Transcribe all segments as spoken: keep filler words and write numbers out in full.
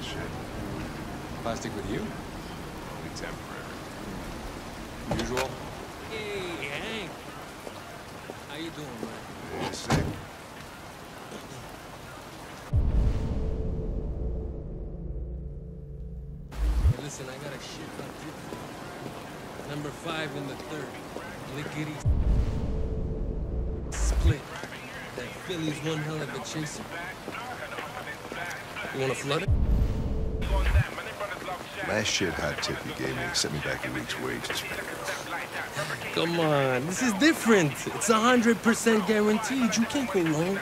shit. Plastic with you? Only temporary. Usual? Hey, Hank. How you doing, man? Yeah, sick. Hey, listen, I got a shit on you. Number five in the third. Lickety split. That Philly's one hell of a chaser. You wanna flood it? Last shit hot tip you gave me sent me back a week's wages. Come on, this is different. It's a hundred percent guaranteed. You can't go wrong.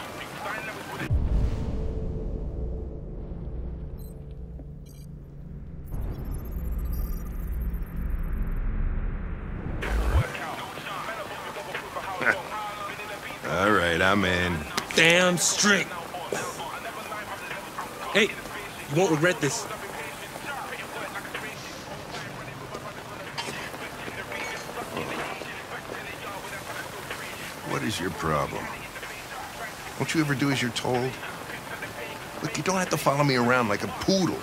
All right, I'm in. Damn straight. Hey, you won't regret this. What is your problem? Won't you ever do as you're told? Look, you don't have to follow me around like a poodle.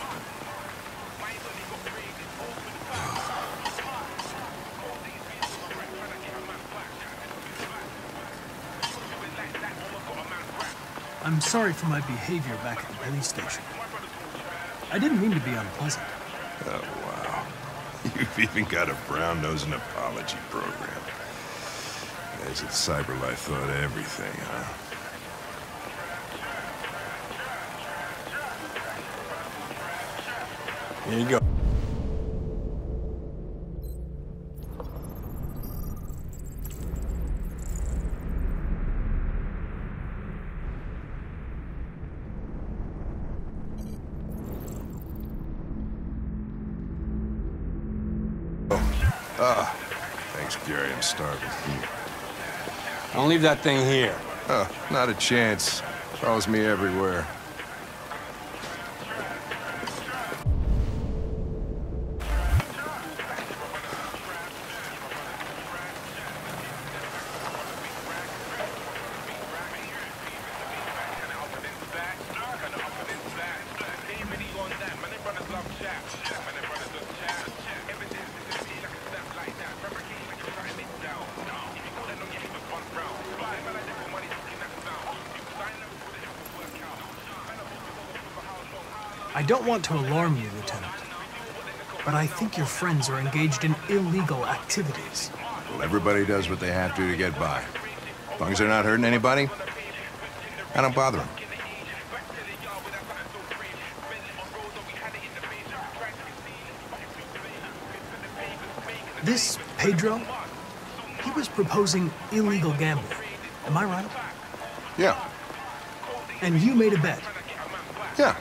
I'm sorry for my behavior back at the police station. I didn't mean to be unpleasant. Oh, wow. You've even got a brown-nosing apology program. As if CyberLife thought of everything, huh? Here you go. Ah, thanks, Gary. I'm starving. Don't leave that thing here. Oh, not a chance. Follows me everywhere. I don't want to alarm you, Lieutenant, but I think your friends are engaged in illegal activities. Well, everybody does what they have to to get by. As long as they're not hurting anybody, I don't bother them. This Pedro, he was proposing illegal gambling. Am I right? Yeah, And you made a bet. yeah.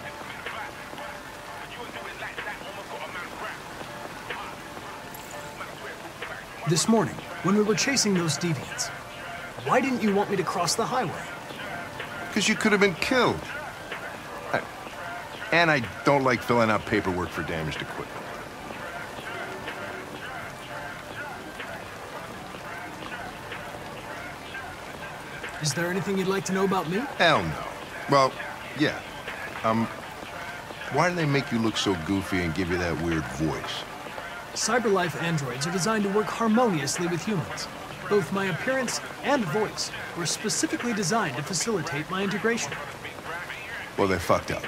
This morning, when we were chasing those deviants, why didn't you want me to cross the highway? Because you could have been killed. I, and I don't like filling out paperwork for damaged equipment. Is there anything you'd like to know about me? Hell no. Well, yeah. Um, why do they make you look so goofy and give you that weird voice? CyberLife androids are designed to work harmoniously with humans. Both my appearance and voice were specifically designed to facilitate my integration. Well, they fucked up.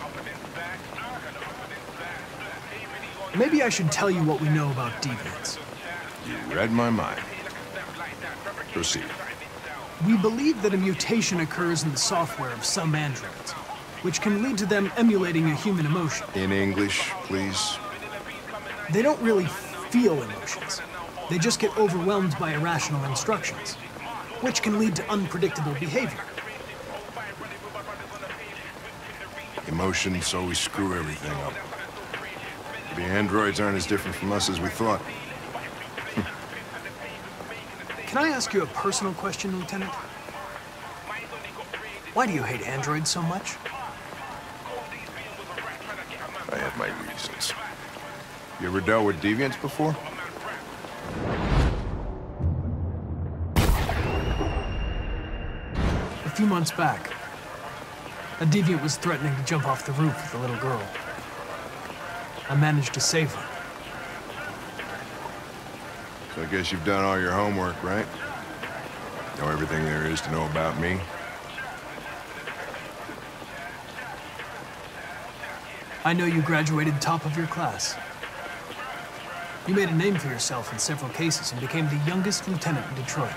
Maybe I should tell you what we know about deviants. You read my mind. Proceed. We believe that a mutation occurs in the software of some androids, which can lead to them emulating a human emotion. In English, please. They don't really feel emotions. They just get overwhelmed by irrational instructions, which can lead to unpredictable behavior. Emotions always screw everything up. The androids aren't as different from us as we thought. Can I ask you a personal question, Lieutenant? Why do you hate androids so much? I have my reasons. You ever dealt with deviants before? A few months back, A deviant was threatening to jump off the roof with a little girl. I managed to save her. So I guess you've done all your homework, right? Know everything there is to know about me? I know you graduated top of your class. You made a name for yourself in several cases and became the youngest lieutenant in Detroit.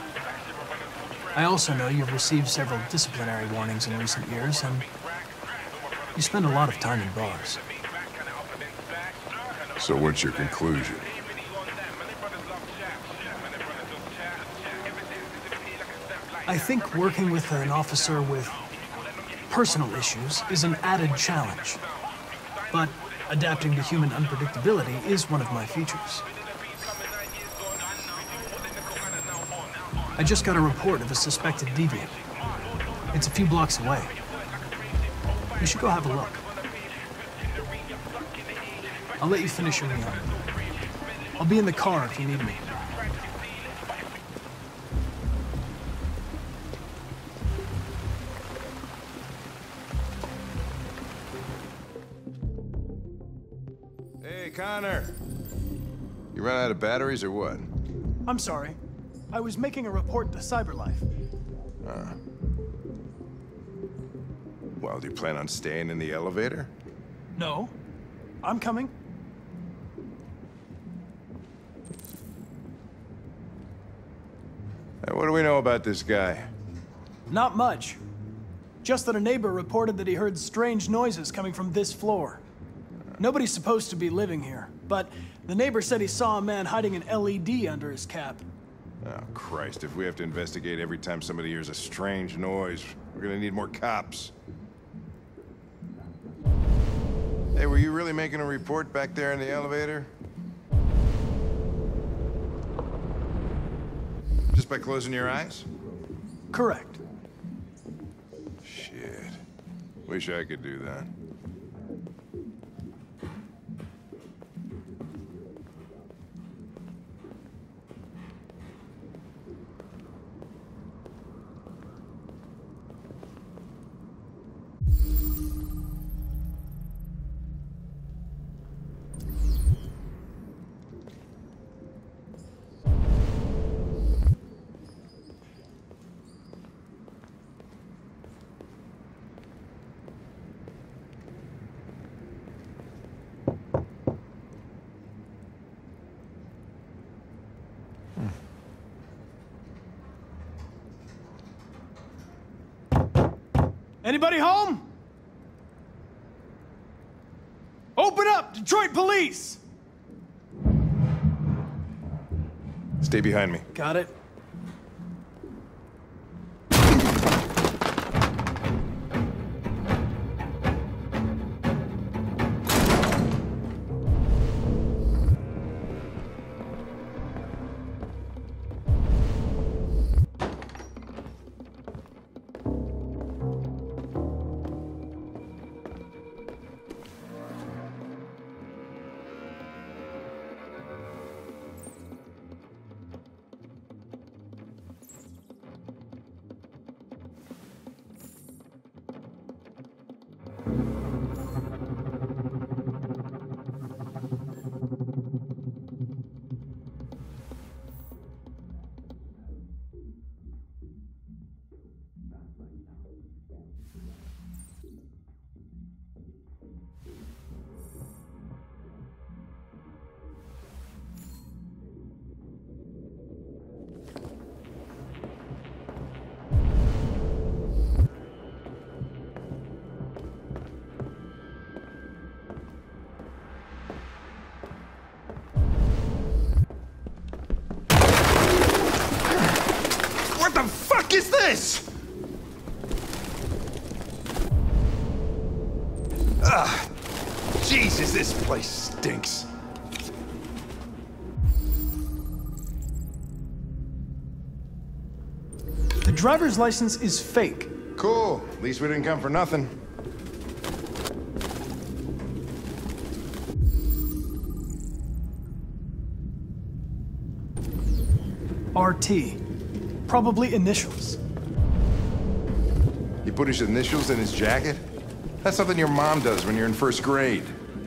I also know you've received several disciplinary warnings in recent years, and you spend a lot of time in bars. So what's your conclusion? I think working with an officer with personal issues is an added challenge. But adapting to human unpredictability is one of my features. I just got a report of a suspected deviant. It's a few blocks away. You should go have a look. I'll let you finish your meal. I'll be in the car if you need me. Hey, Connor. You run out of batteries or what? I'm sorry. I was making a report to CyberLife. Uh. Well, do you plan on staying in the elevator? No. I'm coming. Hey, what do we know about this guy? Not much. Just that a neighbor reported that he heard strange noises coming from this floor. Nobody's supposed to be living here, but the neighbor said he saw a man hiding an L E D under his cap. Oh, Christ, if we have to investigate every time somebody hears a strange noise, we're gonna need more cops. Hey, were you really making a report back there in the elevator? Just by closing your eyes? Correct. Shit. Wish I could do that. Anybody home? Open up, Detroit Police! Stay behind me. Got it. What the fuck is this? Ah, Jesus, this place stinks. The driver's license is fake. Cool. At least we didn't come for nothing. R T. Probably initials. You put his initials in his jacket? That's something your mom does when you're in first grade.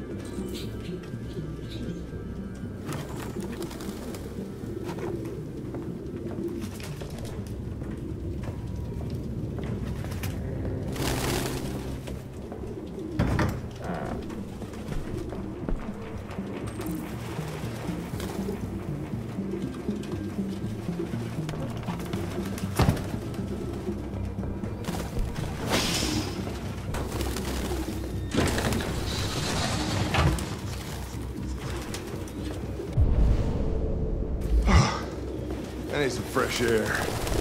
I need some fresh air.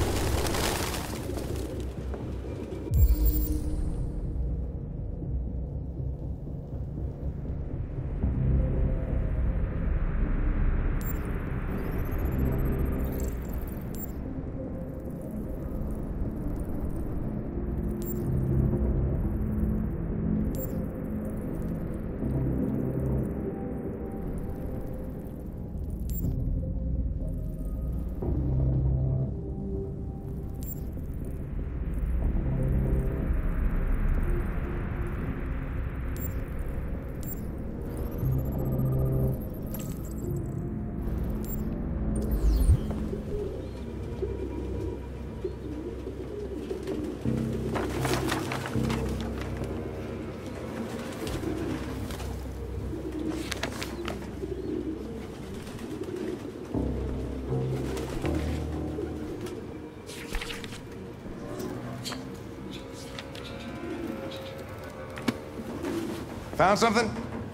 Found something?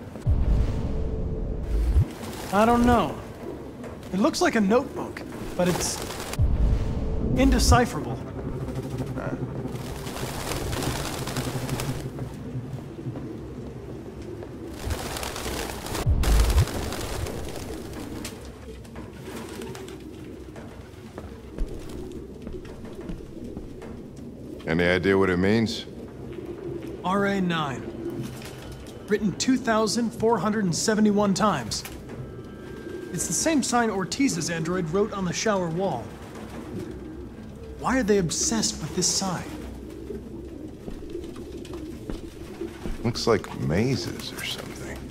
I don't know. It looks like a notebook, but it's indecipherable. Uh. Any idea what it means? R A nine. Written two thousand four hundred seventy-one times. It's the same sign Ortiz's android wrote on the shower wall. Why are they obsessed with this sign? Looks like mazes or something.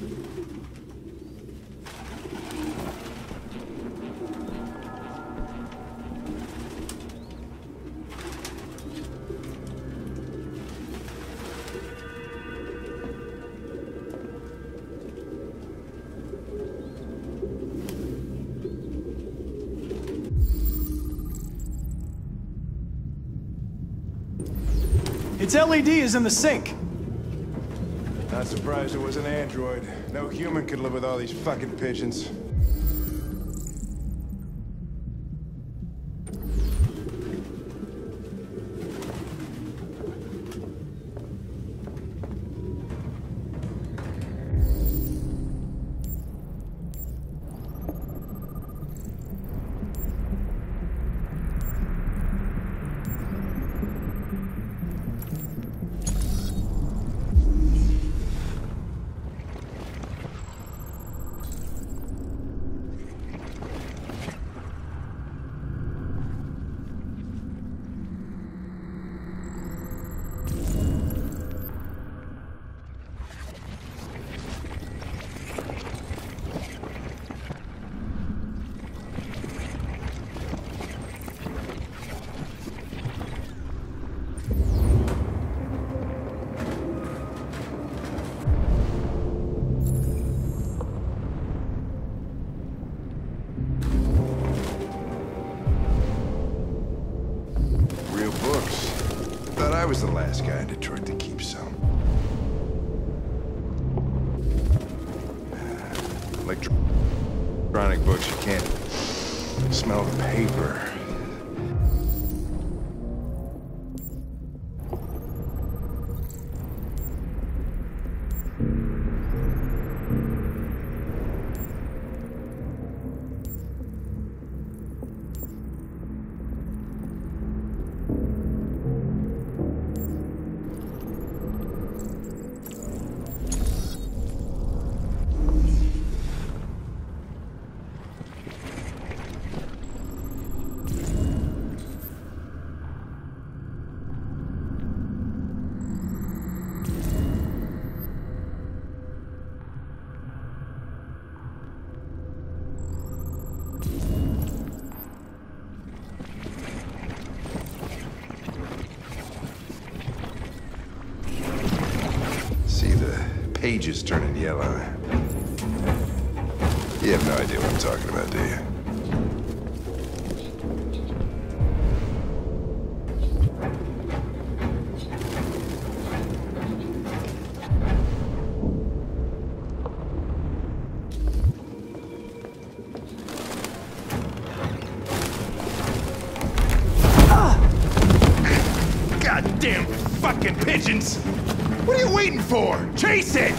Its L E D is in the sink. Not surprised it was an android. No human could live with all these fucking pigeons. I was the last guy in Detroit to keep some. Electronic books, you can't smell the paper. pages turning yellow. You have no idea what I'm talking about, do you? Goddamn fucking pigeons! What are you waiting for? Chase it!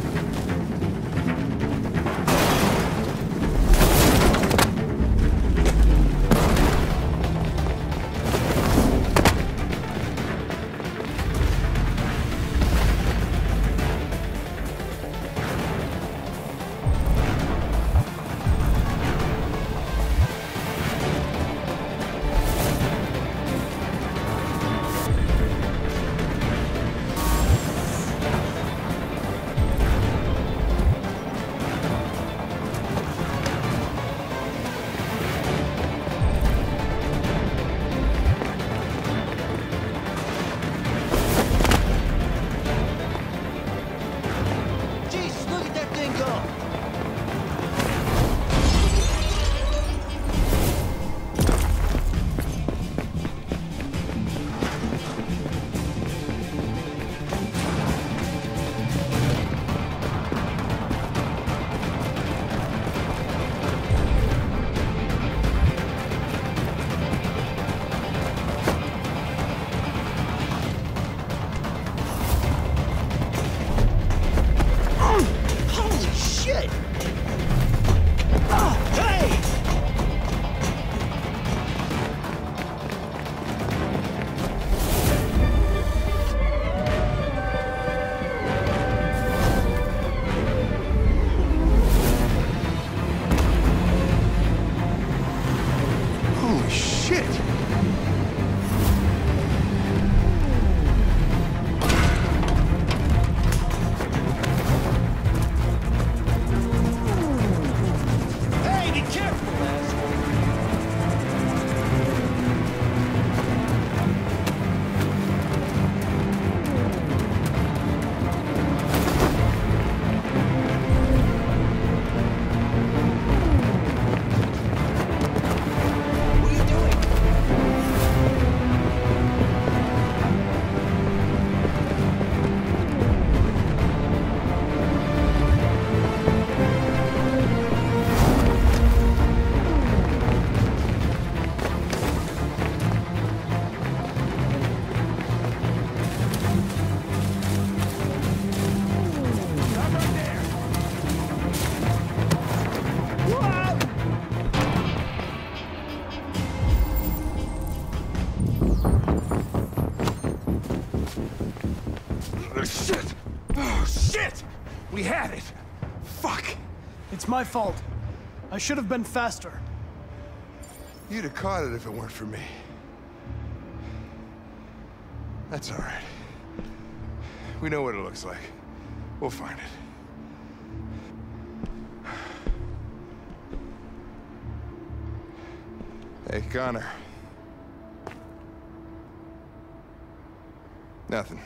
Shit! Oh, shit! We had it! Fuck! It's my fault. I should have been faster. You'd have caught it if it weren't for me. That's all right. We know what it looks like. We'll find it. Hey, Connor. Nothing.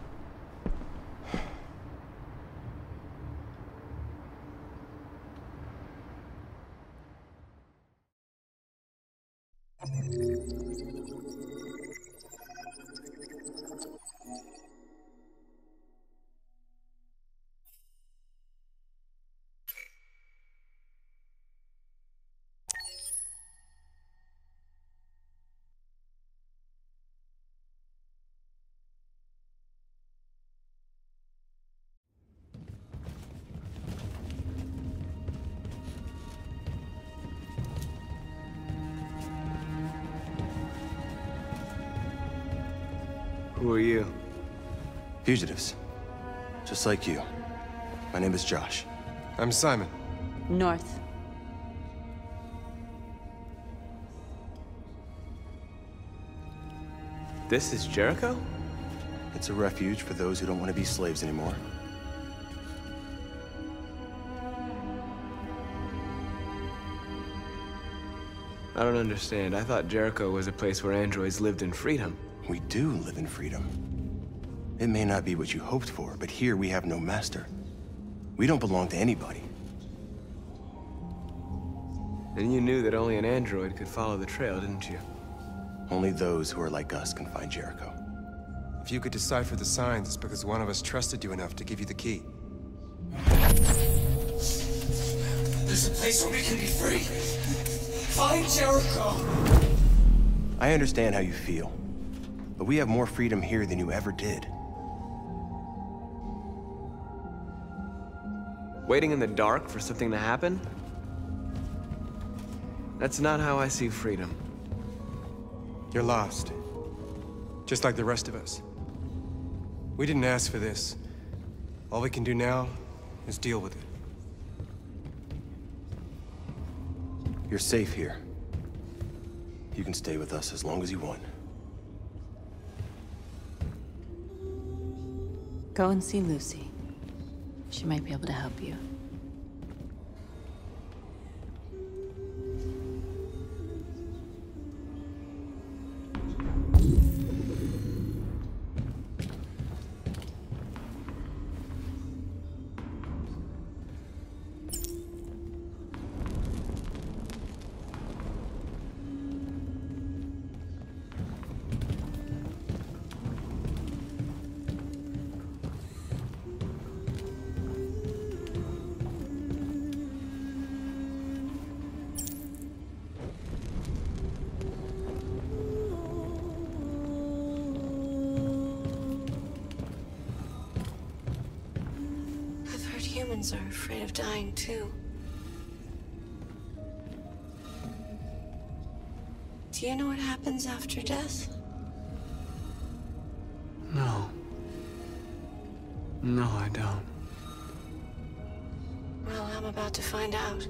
Who are you? Fugitives. Just like you. My name is Josh. I'm Simon. North. This is Jericho? It's a refuge for those who don't want to be slaves anymore. I don't understand. I thought Jericho was a place where androids lived in freedom. We do live in freedom. It may not be what you hoped for, but here we have no master. We don't belong to anybody. And you knew that only an android could follow the trail, didn't you? Only those who are like us can find Jericho. If you could decipher the signs, it's because one of us trusted you enough to give you the key. There's a place where we can be free. Find Jericho. I understand how you feel, but we have more freedom here than you ever did. Waiting in the dark for something to happen? That's not how I see freedom. You're lost. Just like the rest of us. We didn't ask for this. All we can do now is deal with it. You're safe here. You can stay with us as long as you want. Go and see Lucy. She might be able to help you. Humans are afraid of dying, too. Do you know what happens after death? No. No, I don't. Well, I'm about to find out.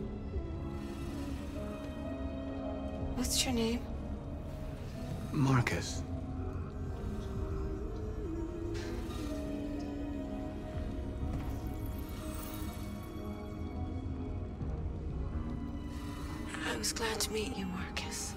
What's your name? Marcus. I was glad to meet you, Marcus.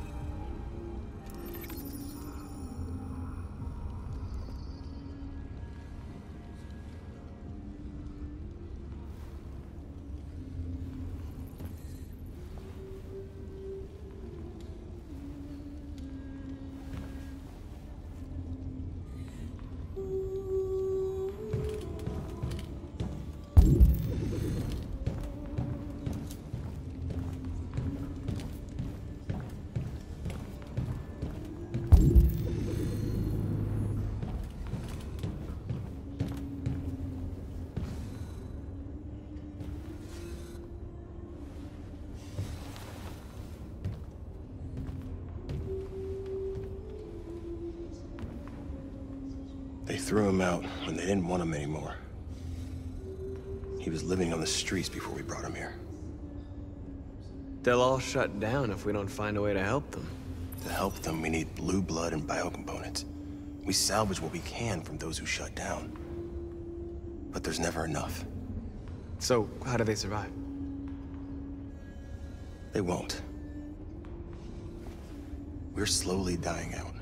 They threw him out when they didn't want him anymore. He was living on the streets before we brought him here. They'll all shut down if we don't find a way to help them. To help them, we need blue blood and biocomponents. We salvage what we can from those who shut down. But there's never enough. So, how do they survive? They won't. We're slowly dying out.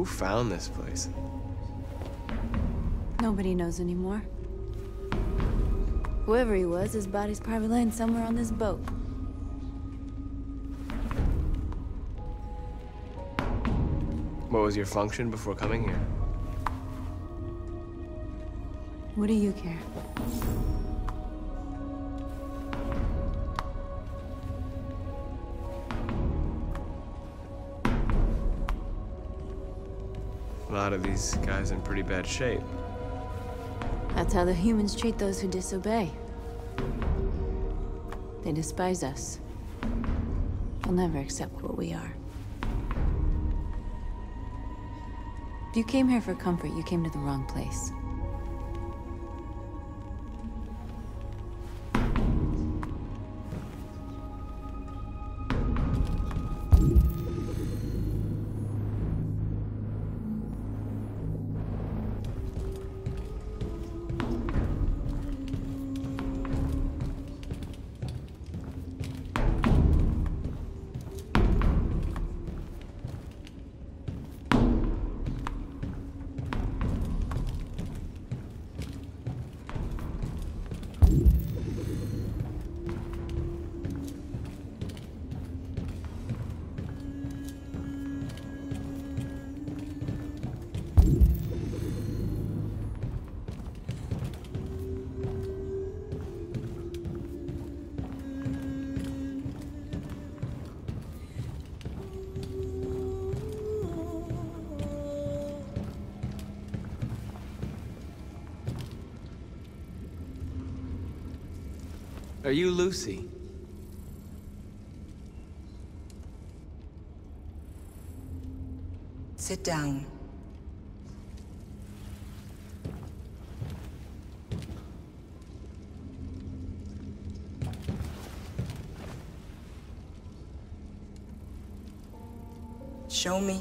Who found this place? Nobody knows anymore. Whoever he was, his body's probably lying somewhere on this boat. What was your function before coming here? What do you care? A lot of these guys in pretty bad shape. That's how the humans treat those who disobey. They despise us. They'll never accept what we are. If you came here for comfort, you came to the wrong place. Are you Lucy? Sit down. Show me.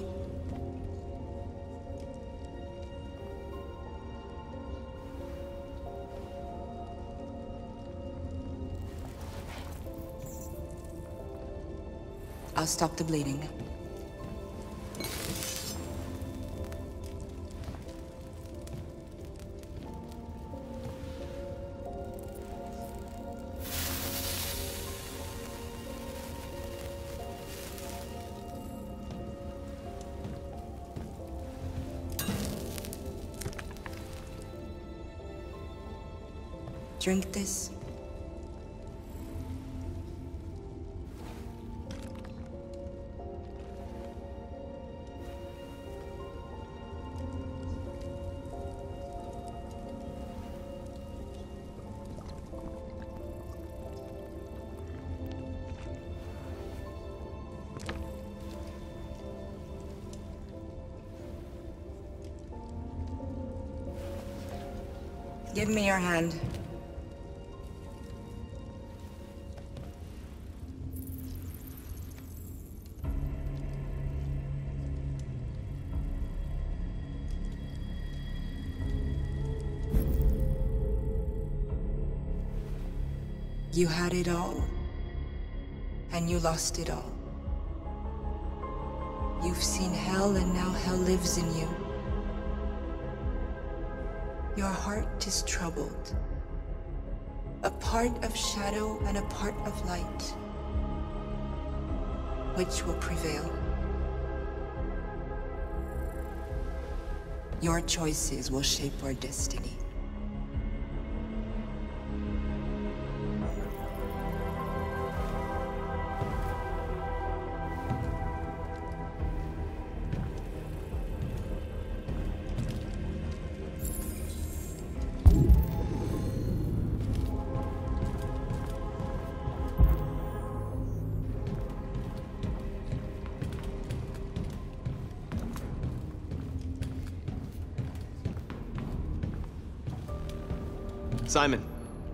I'll stop the bleeding. Drink this. Give me your hand. You had it all, and you lost it all. You've seen hell, and now hell lives in you. Your heart is troubled. A part of shadow and a part of light. Which will prevail? Your choices will shape our destiny. Simon.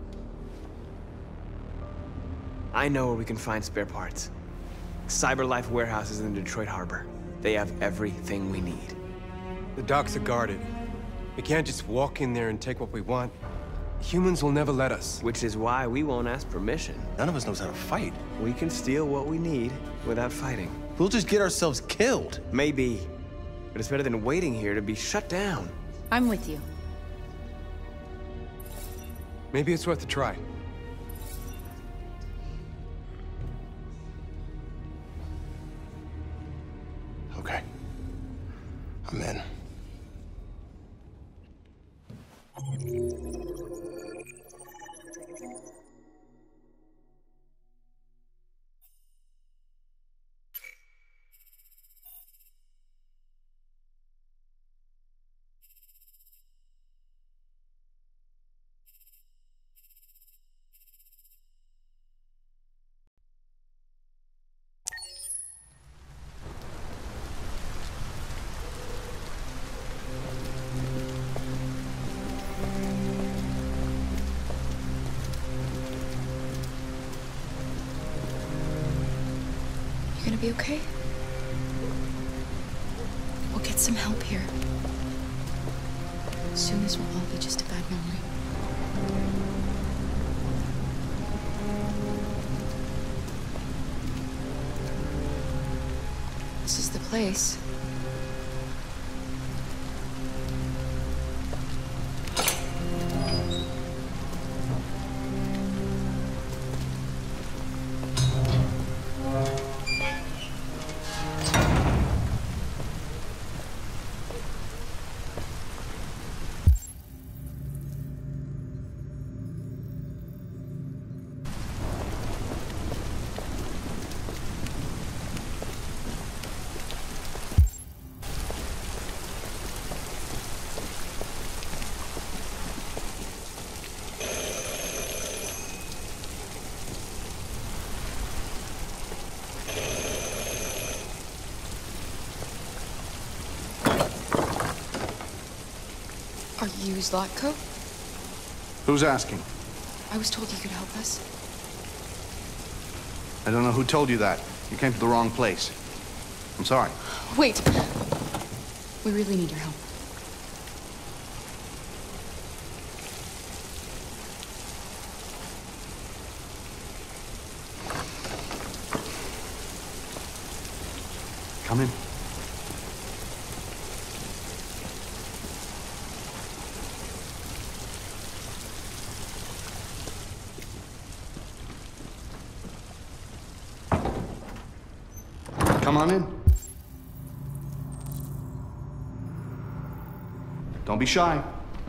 I know where we can find spare parts. CyberLife warehouse is in the Detroit Harbor. They have everything we need. The docks are guarded. We can't just walk in there and take what we want. Humans will never let us. Which is why we won't ask permission. None of us knows how to fight. We can steal what we need without fighting. We'll just get ourselves killed. Maybe. But it's better than waiting here to be shut down. I'm with you. Maybe it's worth a try. Okay. I'm in. You gonna be okay? We'll get some help here. Soon this will all be just a bad memory. This is the place. Are you Zlatko? Who's asking? I was told you could help us. I don't know who told you that. You came to the wrong place. I'm sorry. Wait! We really need your help. Come in. Come on in. Don't be shy.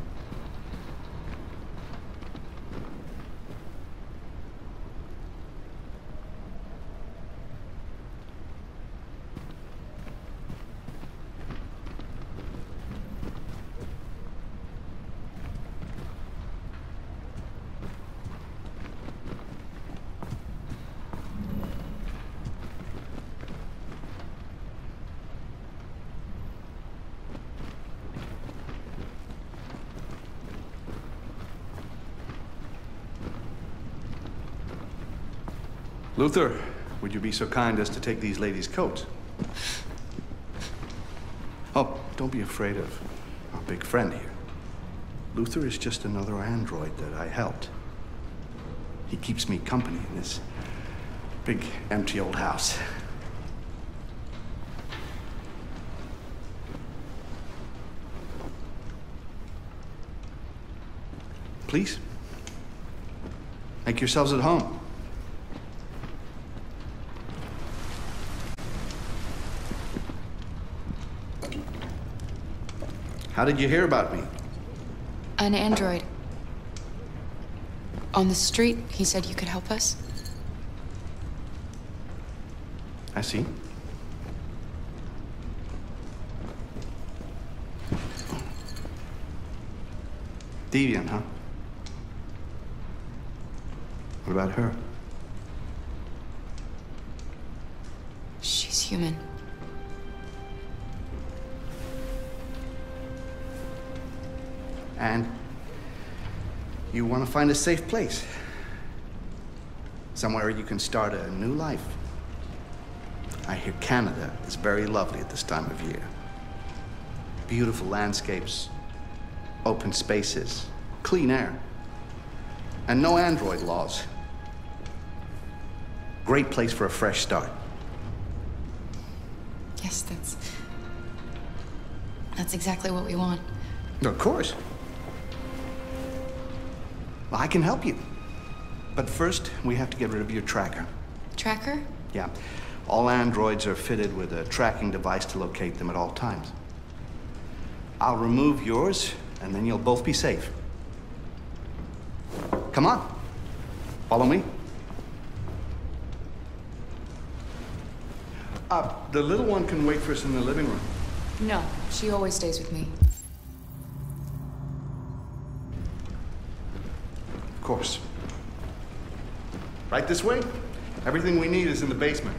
Luther, would you be so kind as to take these ladies' coats? Oh, don't be afraid of our big friend here. Luther is just another android that I helped. He keeps me company in this big, empty old house. Please, make yourselves at home. How did you hear about me? An android. On the street, he said you could help us. I see. Deviant, huh? What about her? She's human. And you want to find a safe place. Somewhere you can start a new life. I hear Canada is very lovely at this time of year. Beautiful landscapes, open spaces, clean air, and no android laws. Great place for a fresh start. Yes, that's... That's exactly what we want. Of course. Well, I can help you. But first, we have to get rid of your tracker. Tracker? Yeah. All androids are fitted with a tracking device to locate them at all times. I'll remove yours, and then you'll both be safe. Come on. Follow me. Uh, the little one can wait for us in the living room. No, she always stays with me. Of course. Right this way? Everything we need is in the basement.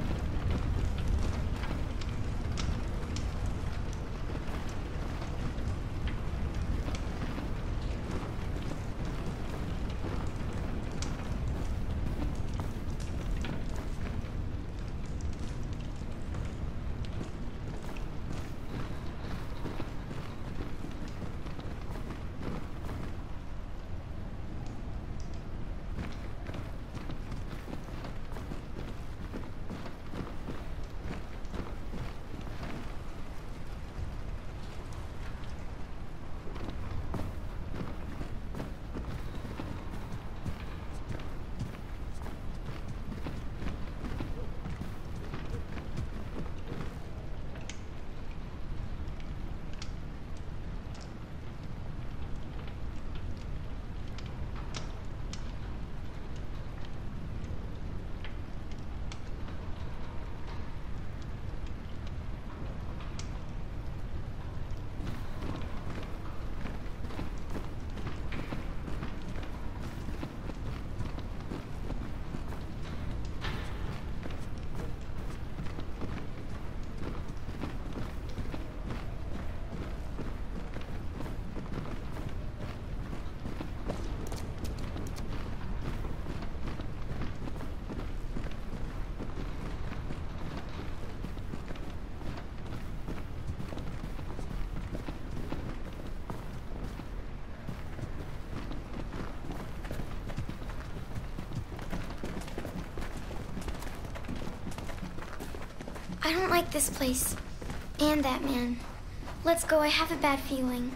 I don't like this place. And that man. Let's go, I have a bad feeling.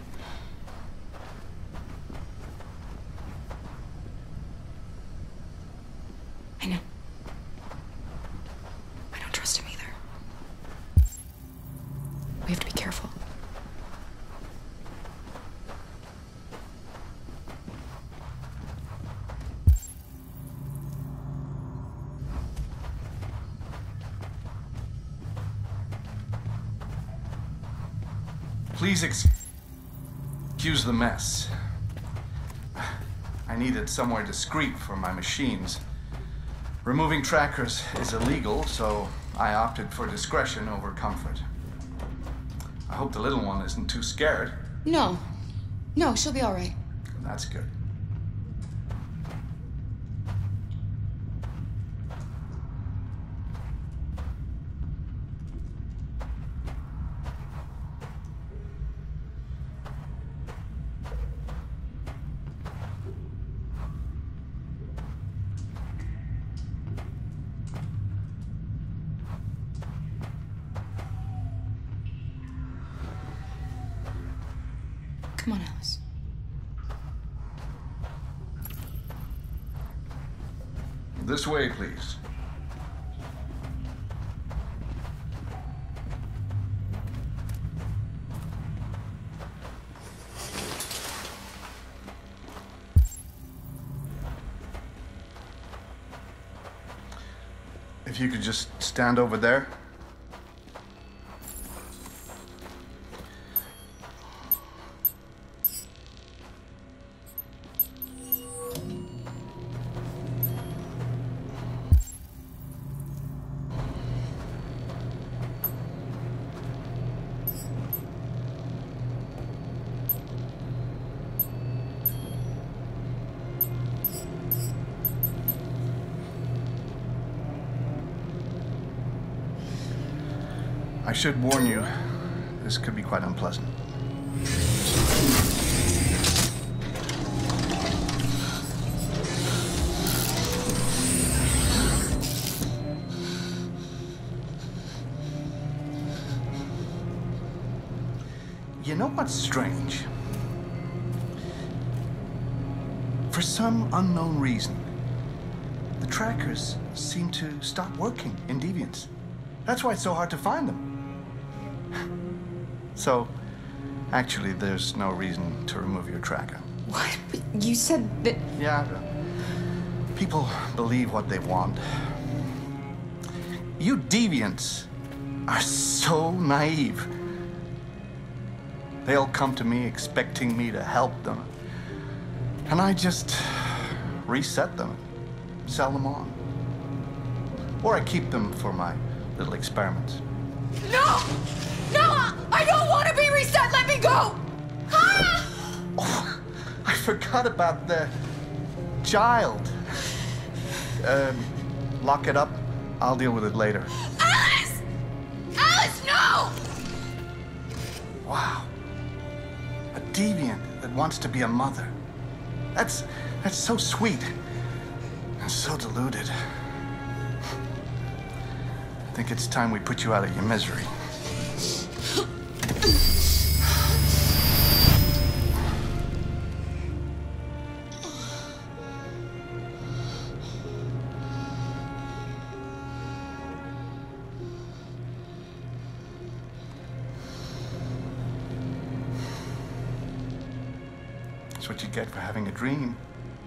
I know. I don't trust him either. We have to be careful. Please excuse the mess. I needed somewhere discreet for my machines. Removing trackers is illegal, so I opted for discretion over comfort. I hope the little one isn't too scared. No. No, she'll be all right. That's good. Come on, Alice. This way, please. If you could just stand over there. I should warn you, this could be quite unpleasant. know what's strange? For some unknown reason, the trackers seem to stop working in Deviants. That's why it's so hard to find them. So, actually, there's no reason to remove your tracker. What? But you said that... Yeah, people believe what they want. You Deviants are so naive. They'll come to me expecting me to help them. And I just reset them, sell them on. Or I keep them for my little experiments. No! No! I don't want to be reset! Let me go! Ah! Oh, I forgot about the child. Um, lock it up. I'll deal with it later. Alice! Alice, no! Wow. A deviant that wants to be a mother. That's, that's so sweet and so deluded. I think it's time we put you out of your misery. That's what you get for having a dream.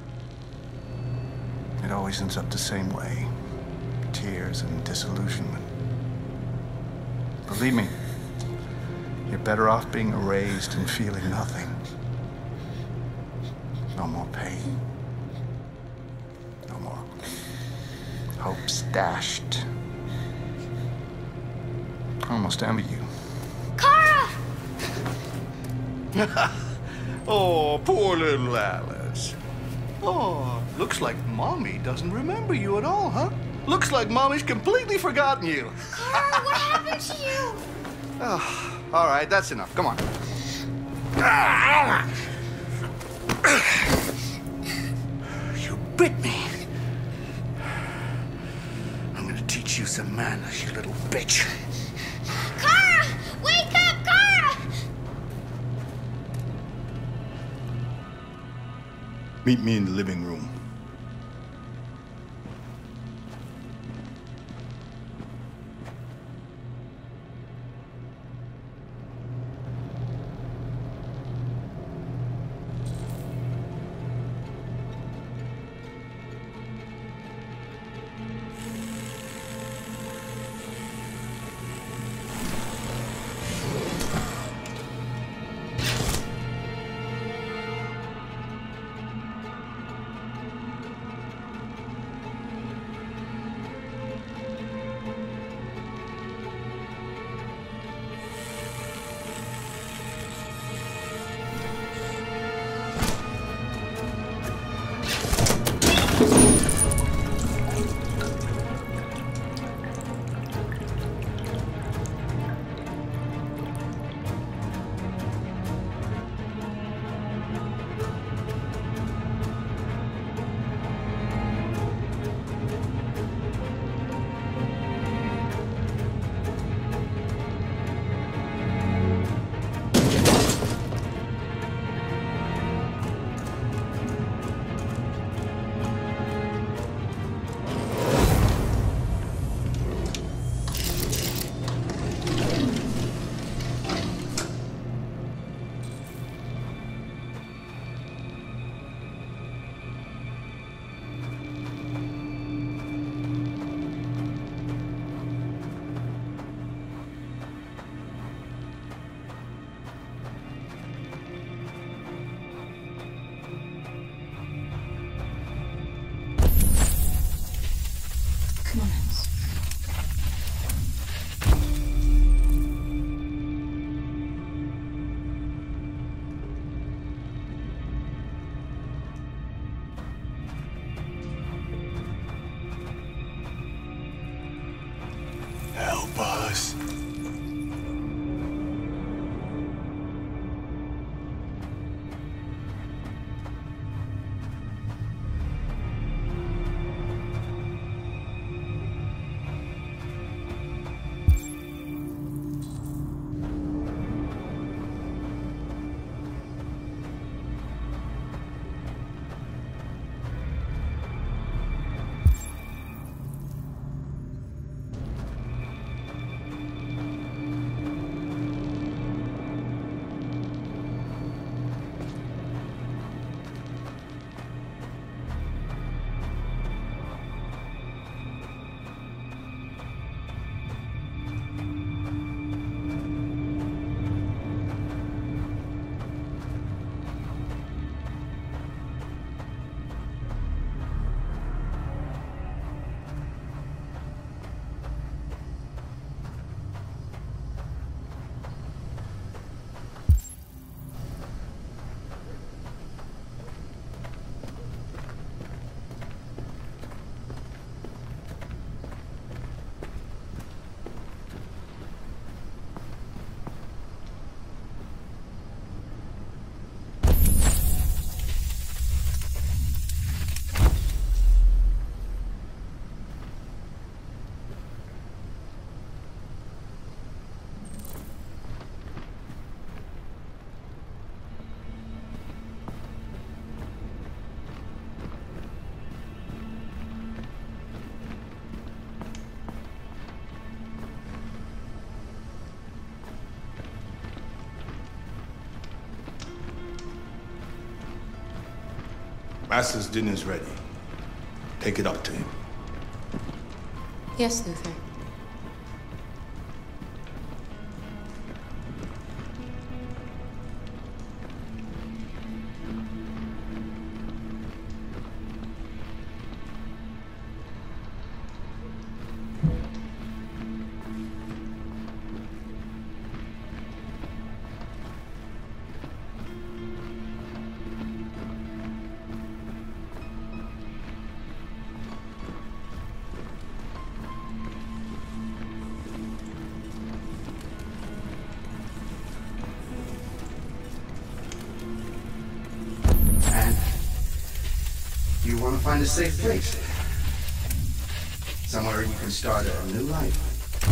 It always ends up the same way. Tears and disillusionment. Believe me, you're better off being erased and feeling nothing. No more pain. No more hopes dashed. I almost envy you. Kara! Oh, poor little Alice. Oh, looks like Mommy doesn't remember you at all, huh? Looks like Mommy's completely forgotten you. Kara, what happened to you? Oh, all right, that's enough. Come on. You bit me. I'm gonna teach you some manners, you little bitch. Kara! Wake up, Kara! Meet me in the living room. Come on, Alice. Help us. Master's dinner's ready. Take it up to him. Yes, Luther. You want to find a safe place. Somewhere you can start a new life.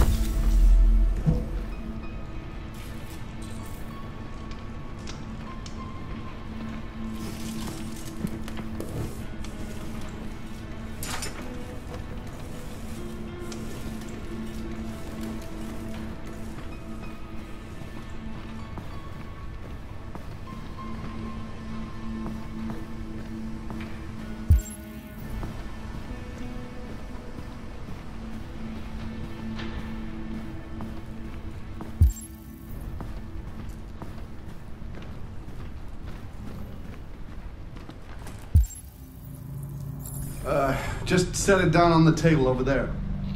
Uh, just set it down on the table over there.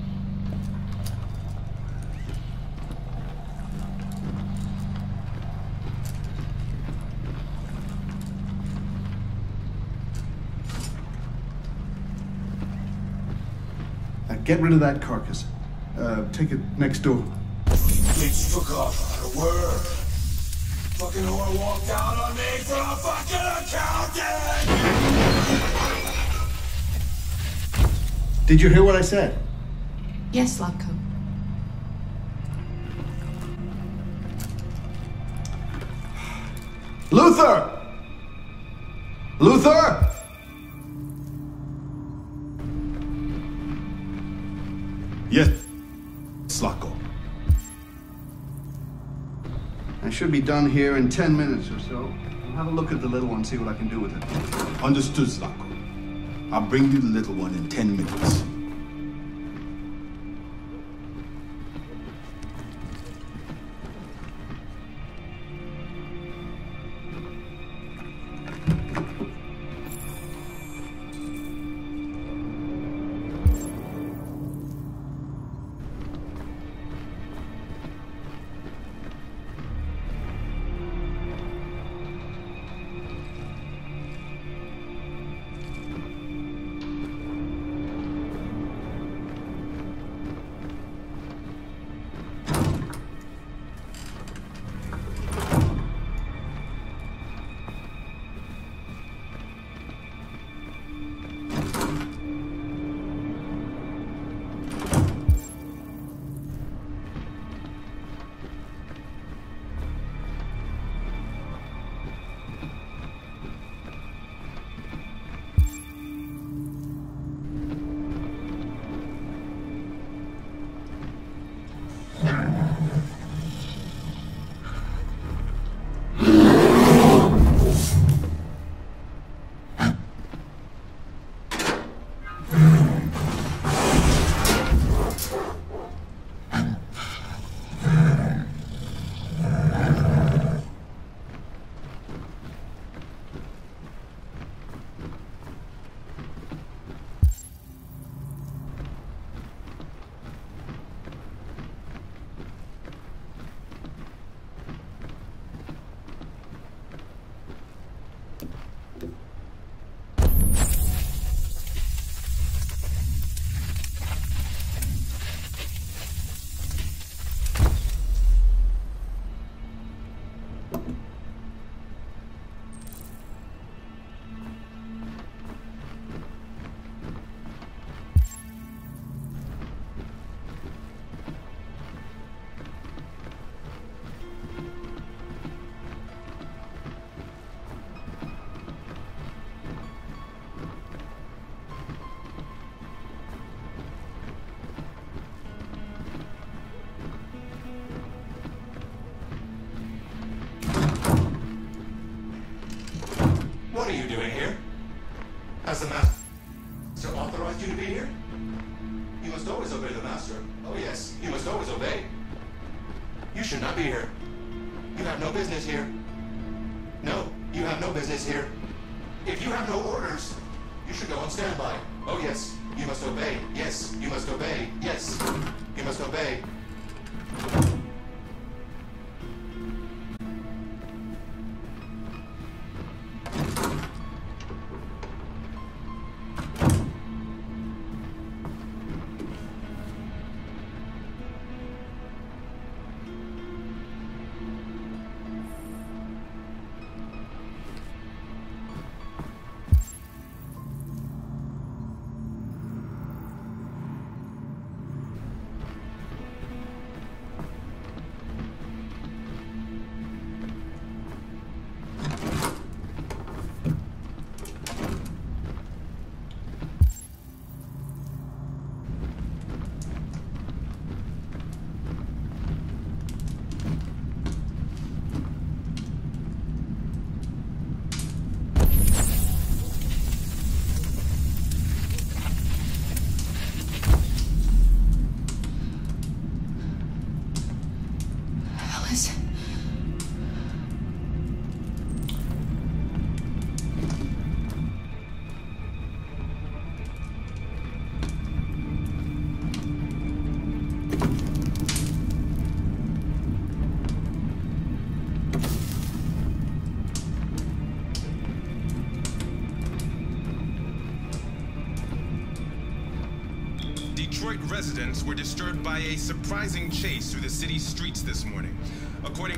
Uh, get rid of that carcass. Uh, take it next door. Bitch took off out of work. Fucking whore walked out on me for a fucking accountant! Did you hear what I said? Yes, Slavko. Luther! Luther! Yes, Slavko. I should be done here in ten minutes or so. I'll have a look at the little one, see what I can do with it. Understood, Slavko. I'll bring you the little one in ten minutes. Has the master authorized you to be here? You must always obey the master. Oh yes, you must always obey. You should not be here. You have no business here. No, you have no business here. If you have no orders, you should go on standby. Oh yes, you must obey. Yes, you must obey. Yes, you must obey. Detroit residents were disturbed by a surprising chase through the city's streets this morning. According...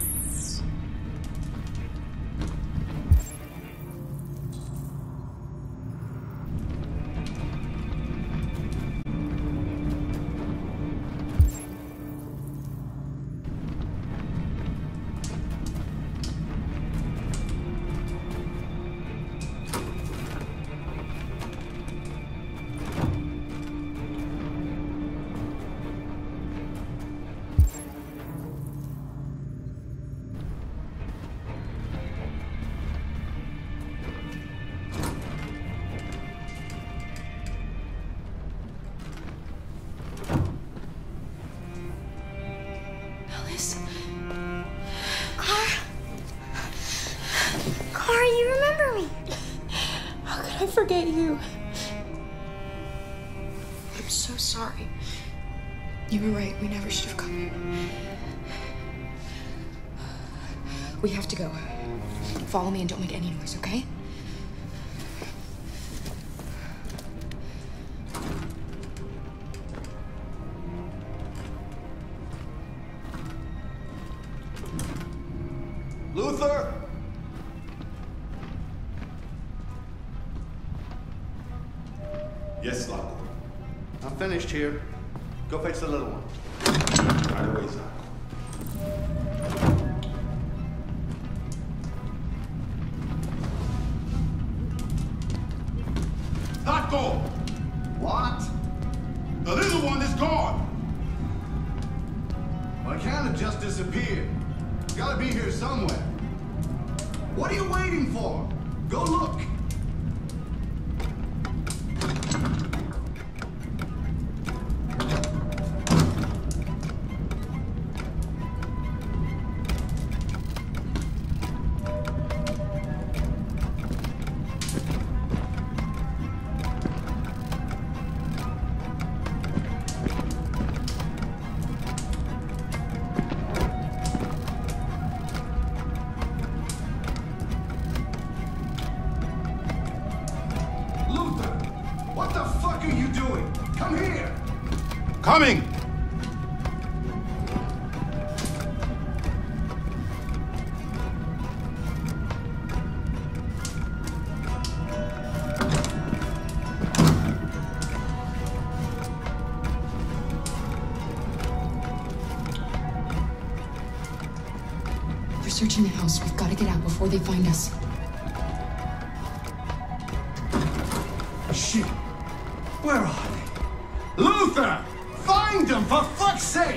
Forget you. I'm so sorry. You were right. We never should have come here. We have to go. Follow me and don't make any noise, okay? Luther! Yes, Lock. I'm finished here. Go fetch the little one. Right away, Zach. Taco! What? The little one is gone! Well, it can't have just disappeared. It's gotta be here somewhere. What are you waiting for? Go look! Coming! They're searching the house. We've got to get out before they find us. Shit! Where are they? Luther! Find them, for fuck's sake!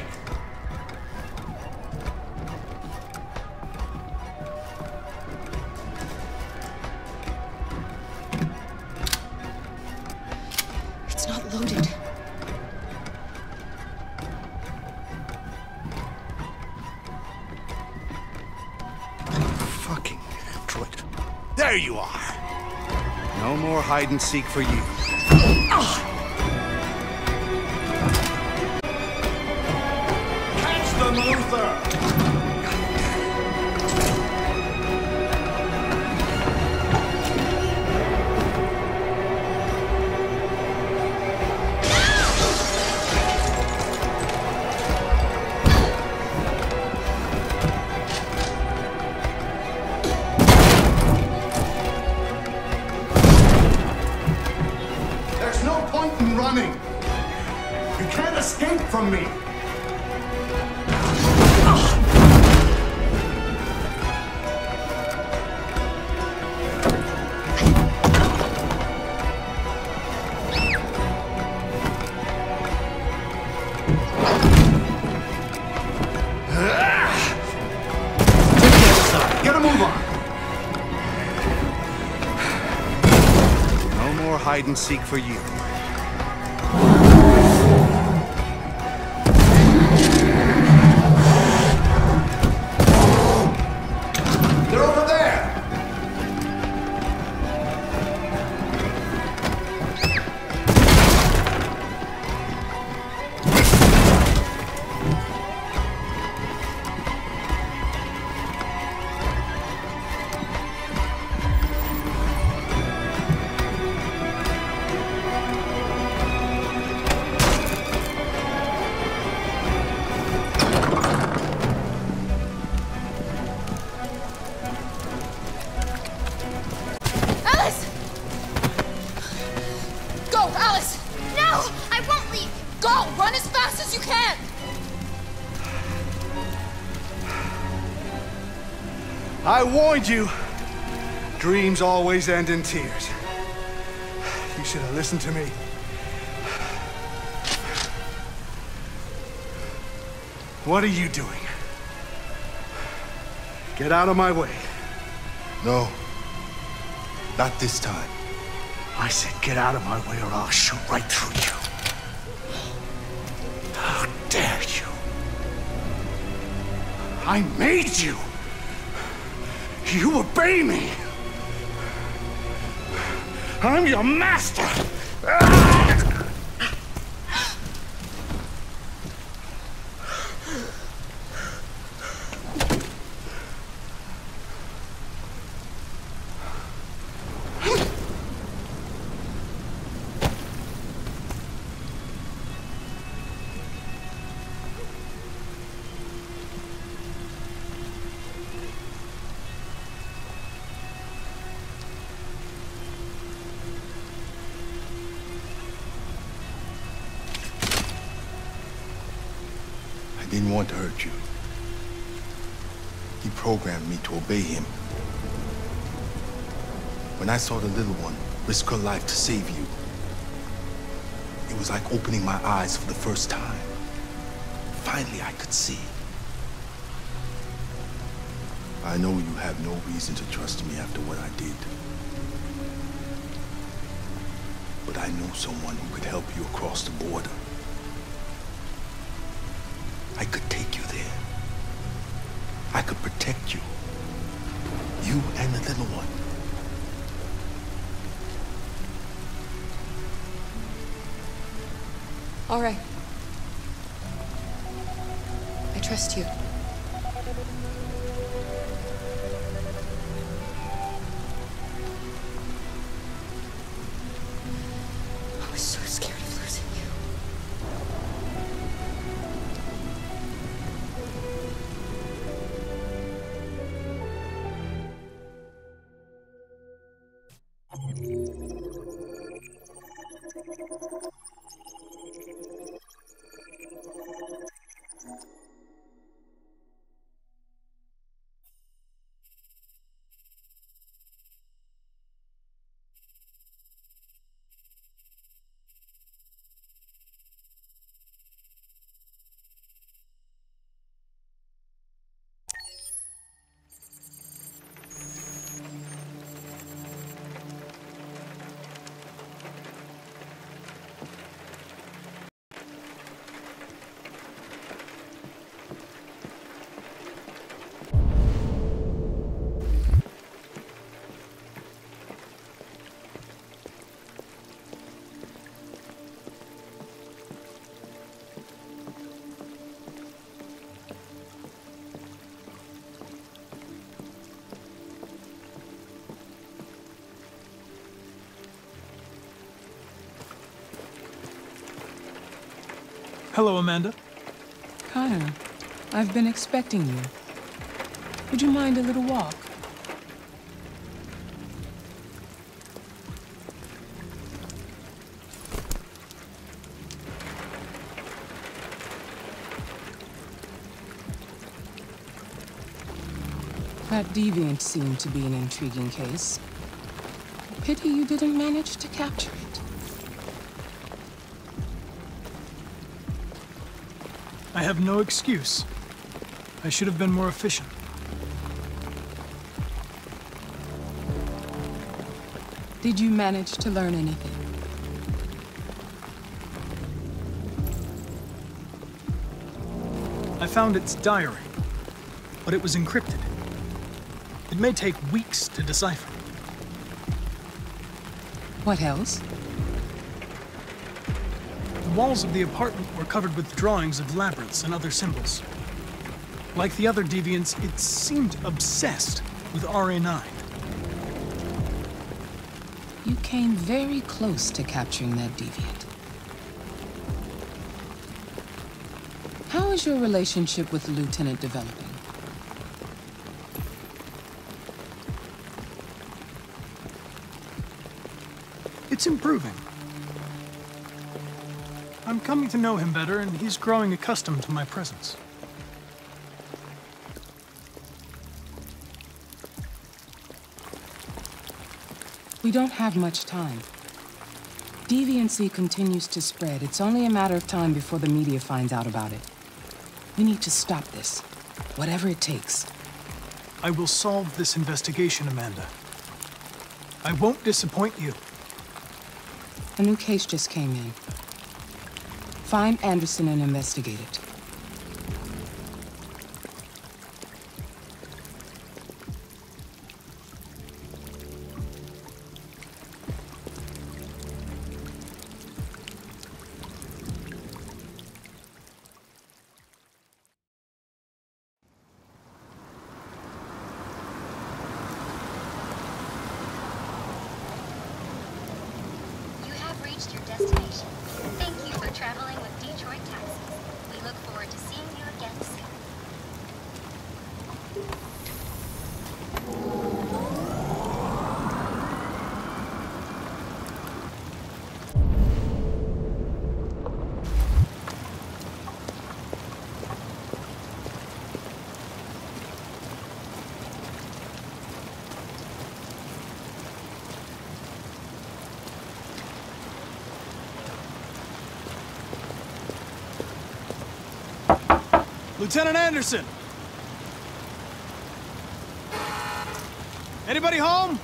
loaded. Fucking android. There you are. No more hide and seek for you. Catch them, Luther! There's no point in running. You can't escape from me. Get a move on. No more hide and seek for you. They're over there. Alice! Go, Alice! No, I won't leave. Go, run as fast as you can. I warned you. Dreams always end in tears. You should have listened to me. What are you doing? Get out of my way. No. Not this time. I said get out of my way or I'll shoot right through you. How dare you? I made you. You obey me. I'm your master. I didn't want to hurt you. He programmed me to obey him. When I saw the little one risk her life to save you, it was like opening my eyes for the first time. Finally, I could see. I know you have no reason to trust me after what I did. But I know someone who could help you across the border. I could take you there. I could protect you. You and the little one. All right. I trust you. I was so scared of losing you. Hello, Amanda. Connor, I've been expecting you. Would you mind a little walk? That deviant seemed to be an intriguing case. Pity you didn't manage to capture it. I have no excuse. I should have been more efficient. Did you manage to learn anything? I found its diary, but it was encrypted. It may take weeks to decipher. What else? The walls of the apartment were covered with drawings of labyrinths and other symbols. Like the other deviants, it seemed obsessed with R A nine. You came very close to capturing that deviant. How is your relationship with the Lieutenant developing? It's improving. I'm coming to know him better, and he's growing accustomed to my presence. We don't have much time. Deviancy continues to spread. It's only a matter of time before the media finds out about it. We need to stop this, whatever it takes. I will solve this investigation, Amanda. I won't disappoint you. A new case just came in. Find Anderson and investigate it. Your destination. Thank you for traveling with Detroit Taxis. We look forward to seeing you again soon. Lieutenant Anderson! Anybody home?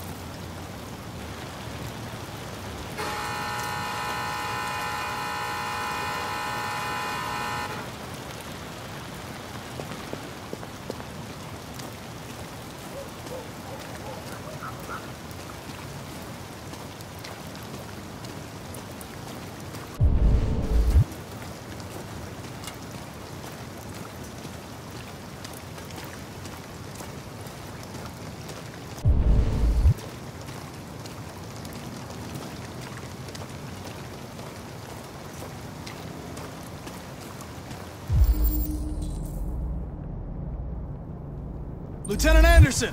Lieutenant Anderson!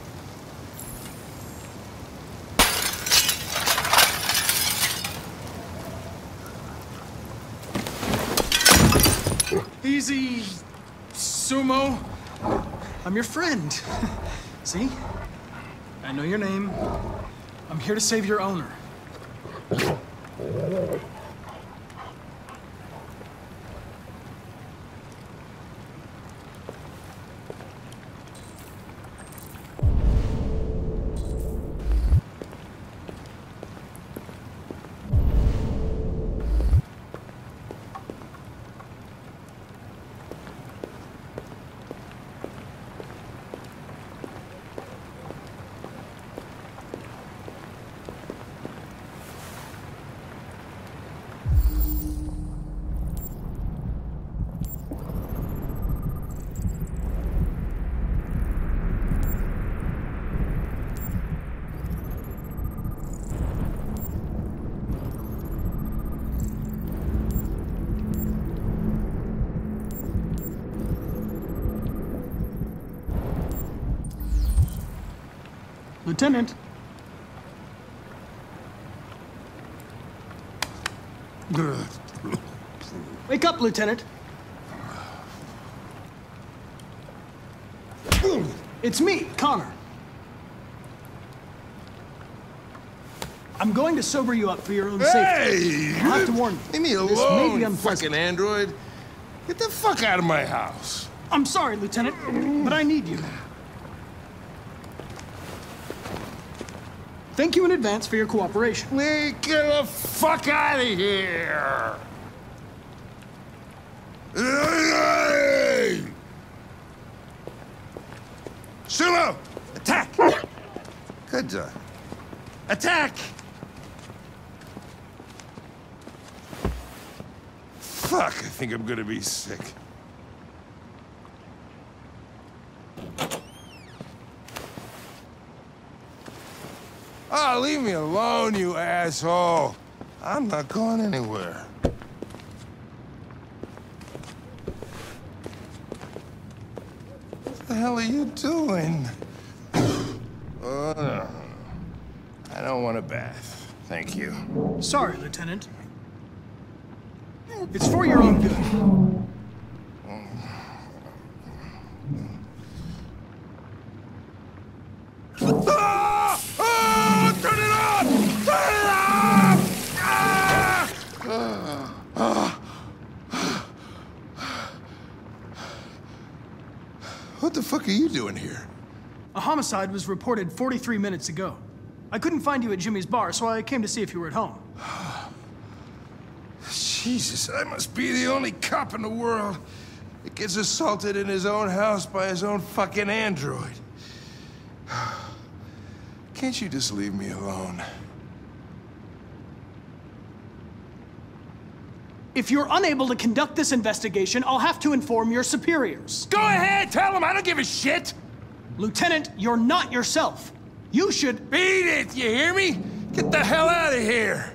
Easy, Sumo. I'm your friend. See? I know your name. I'm here to save your owner. Lieutenant. Wake up, Lieutenant. It's me, Connor. I'm going to sober you up for your own safety. Hey! I'll have to warn you. Leave me This may alone, be unpleasant. fucking android. Get the fuck out of my house. I'm sorry, Lieutenant, but I need you. Thank you in advance for your cooperation. We get the fuck out of here! Hey! Sulu! Attack! Good job. Attack! Fuck, I think I'm gonna be sick. Oh, leave me alone, you asshole. I'm not going anywhere. What the hell are you doing? Uh, I don't want a bath. Thank you. Sorry, Lieutenant. It's for your own good. Ah! Ah! Turn it off! Turn it off! Ah! Ah! Ah! What the fuck are you doing here? A homicide was reported forty-three minutes ago. I couldn't find you at Jimmy's bar, so I came to see if you were at home. Jesus, I must be the only cop in the world that gets assaulted in his own house by his own fucking android. Can't you just leave me alone? If you're unable to conduct this investigation, I'll have to inform your superiors. Go ahead, tell them, I don't give a shit! Lieutenant, you're not yourself. You should... Beat it, you hear me? Get the hell out of here!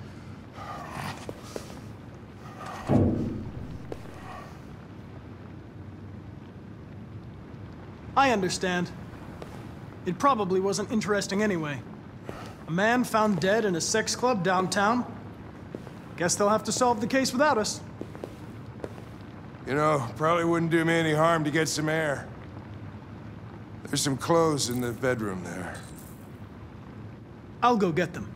I understand. It probably wasn't interesting anyway. A man found dead in a sex club downtown. Guess they'll have to solve the case without us. You know, probably wouldn't do me any harm to get some air. There's some clothes in the bedroom there. I'll go get them.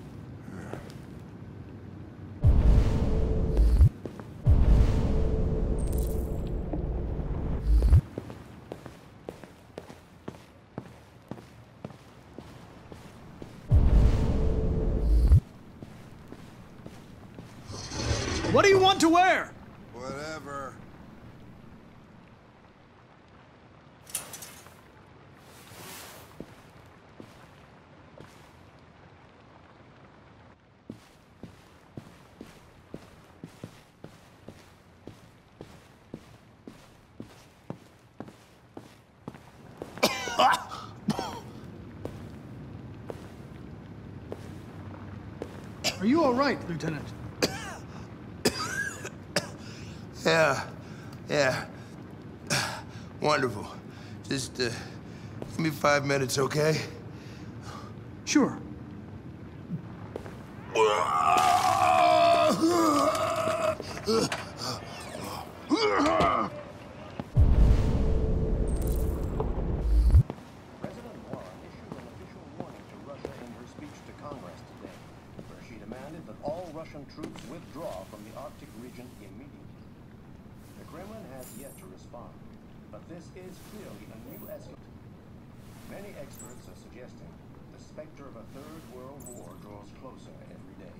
What do you want to wear? Whatever. Are you all right, Lieutenant? Yeah, yeah. Wonderful. Just, uh, give me five minutes, okay? Sure. Russian troops withdraw from the Arctic region immediately. The Kremlin has yet to respond, but this is clearly a new escalation. Many experts are suggesting the specter of a third world war draws closer every day.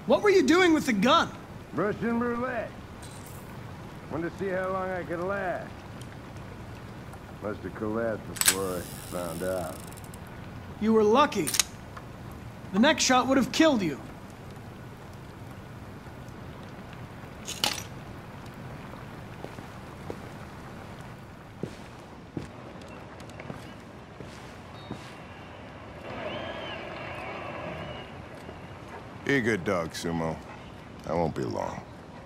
What were you doing with the gun? Russian roulette. Wanted to see how long I could last. Must have collapsed before I found out. You were lucky. The next shot would have killed you. Be a good dog, Sumo. I won't be long.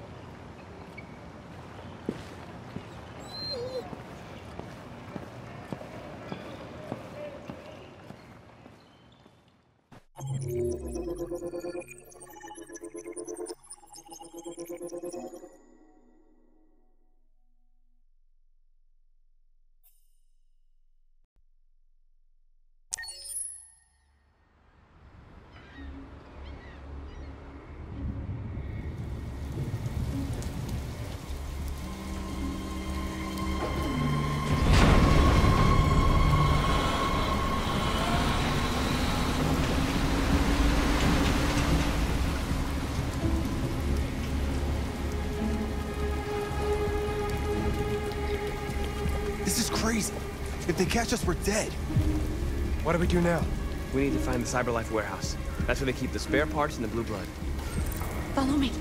This is crazy. If they catch us, we're dead. What do we do now? We need to find the CyberLife warehouse. That's where they keep the spare parts and the blue blood. Follow me.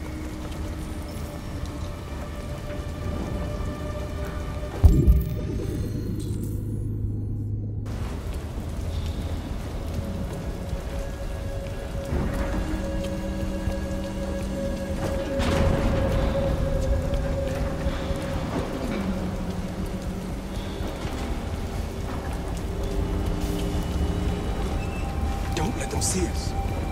Don't let them see us.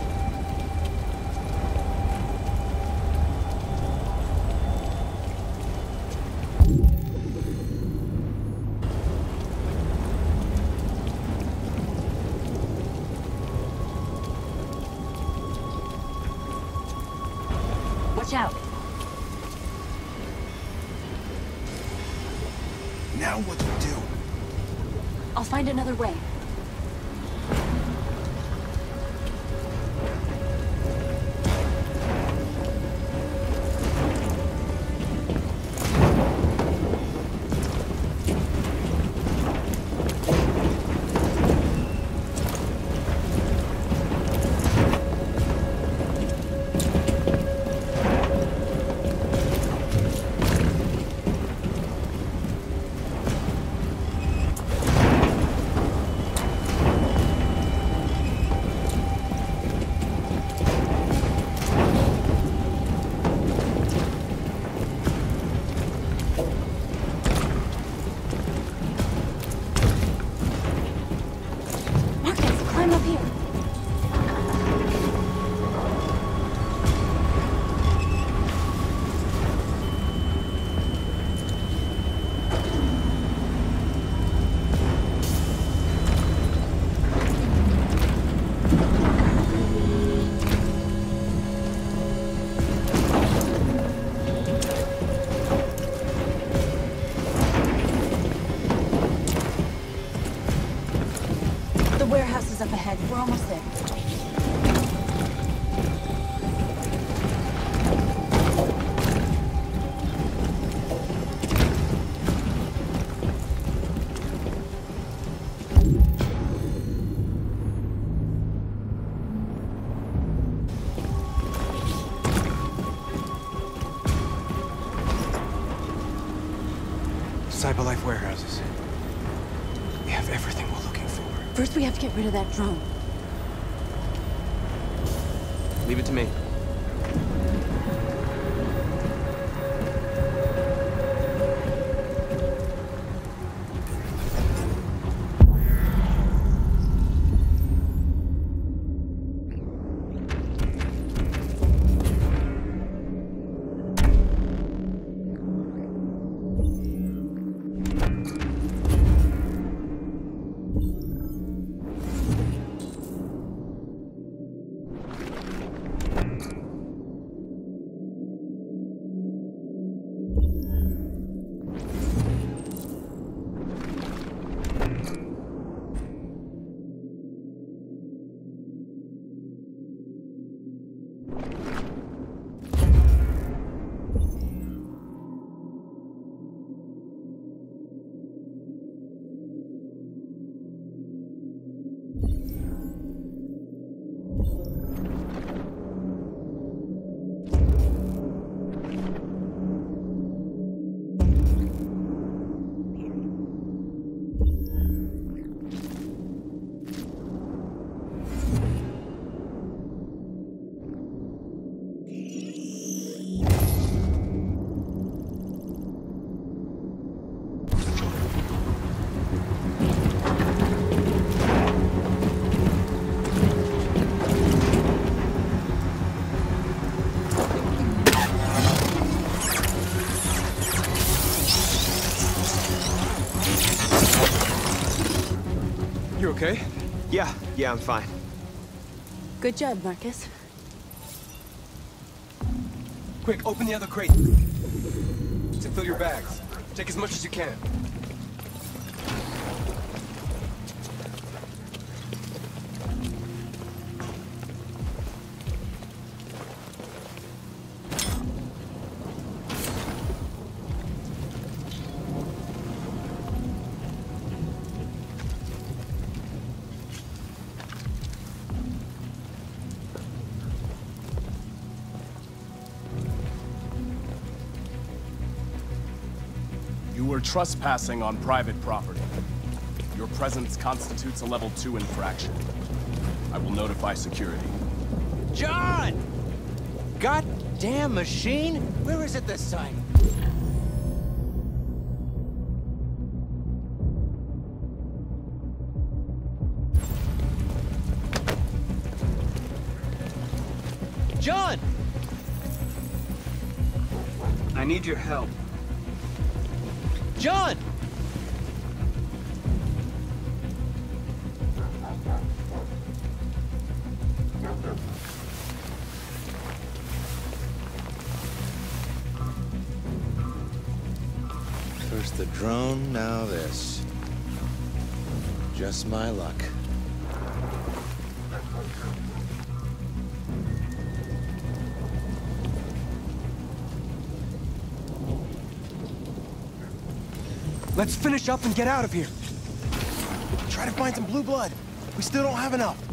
Watch out. Now what do we do? I'll find another way. Climb up here. The warehouse is up ahead. We're almost there. CyberLife warehouses. We have everything we're looking for. First, we have to get rid of that drone. Leave it to me. Okay? Yeah, yeah, I'm fine. Good job, Marcus. Quick, open the other crate. To fill your bags. Take as much as you can. You were trespassing on private property. Your presence constitutes a level two infraction. I will notify security. John! Goddamn machine! Where is it this time? John! I need your help. John! First the drone, now this. Just my luck. Let's finish up and get out of here. Try to find some blue blood. We still don't have enough.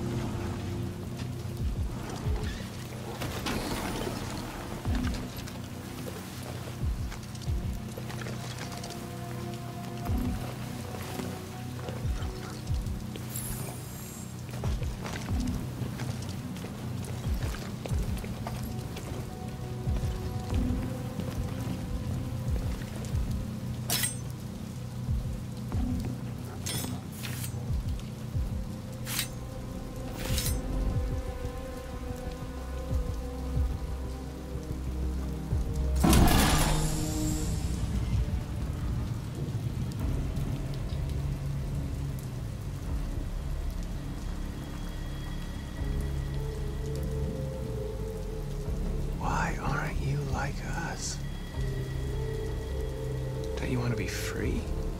Don't you want to be free?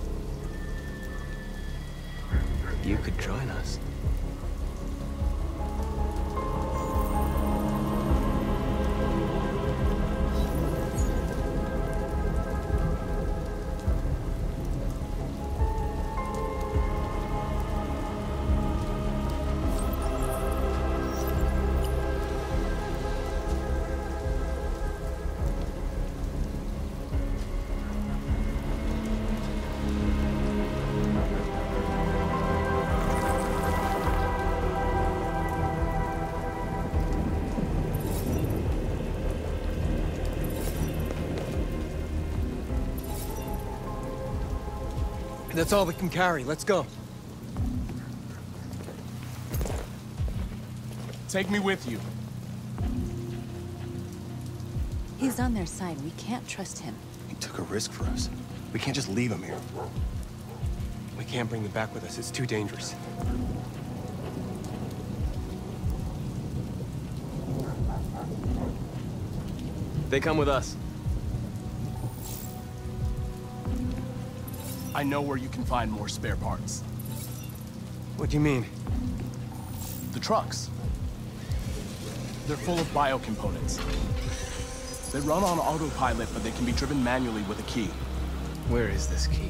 You could join us. That's all we can carry. Let's go. Take me with you. He's on their side. We can't trust him. He took a risk for us. We can't just leave him here. We can't bring him back with us. It's too dangerous. They come with us. I know where you can find more spare parts. What do you mean? The trucks. They're full of biocomponents. They run on autopilot, but they can be driven manually with a key. Where is this key?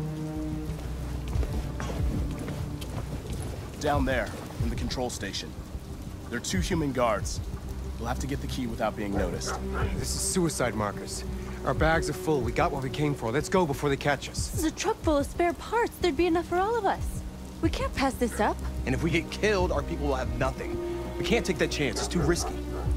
Down there, in the control station. There are two human guards. We'll have to get the key without being noticed. This is suicide, Marcus. Our bags are full. We got what we came for. Let's go before they catch us. This is a truck full of spare parts. There'd be enough for all of us. We can't pass this up. And if we get killed, our people will have nothing. We can't take that chance. It's too risky.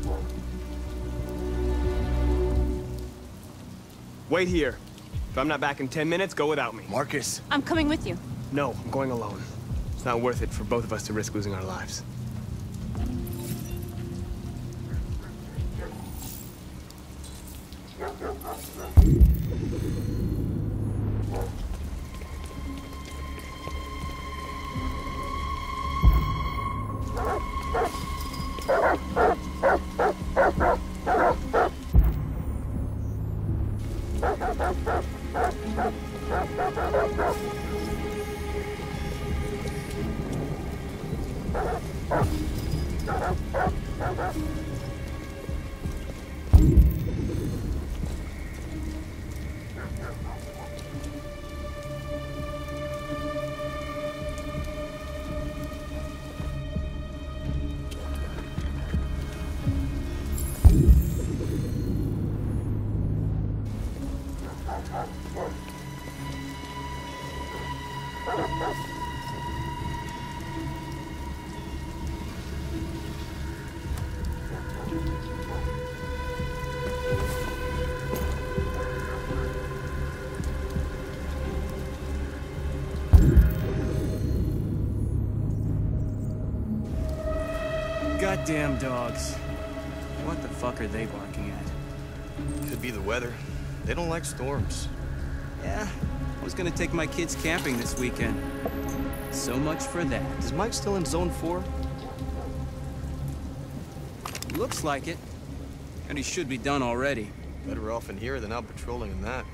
Wait here. If I'm not back in ten minutes, go without me. Marcus. I'm coming with you. No, I'm going alone. It's not worth it for both of us to risk losing our lives. Goddamn dogs. What the fuck are they barking at? Could be the weather. They don't like storms. Yeah, I was gonna take my kids camping this weekend. So much for that. Is Mike still in Zone four? Looks like it. And he should be done already. Better off in here than out patrolling in that.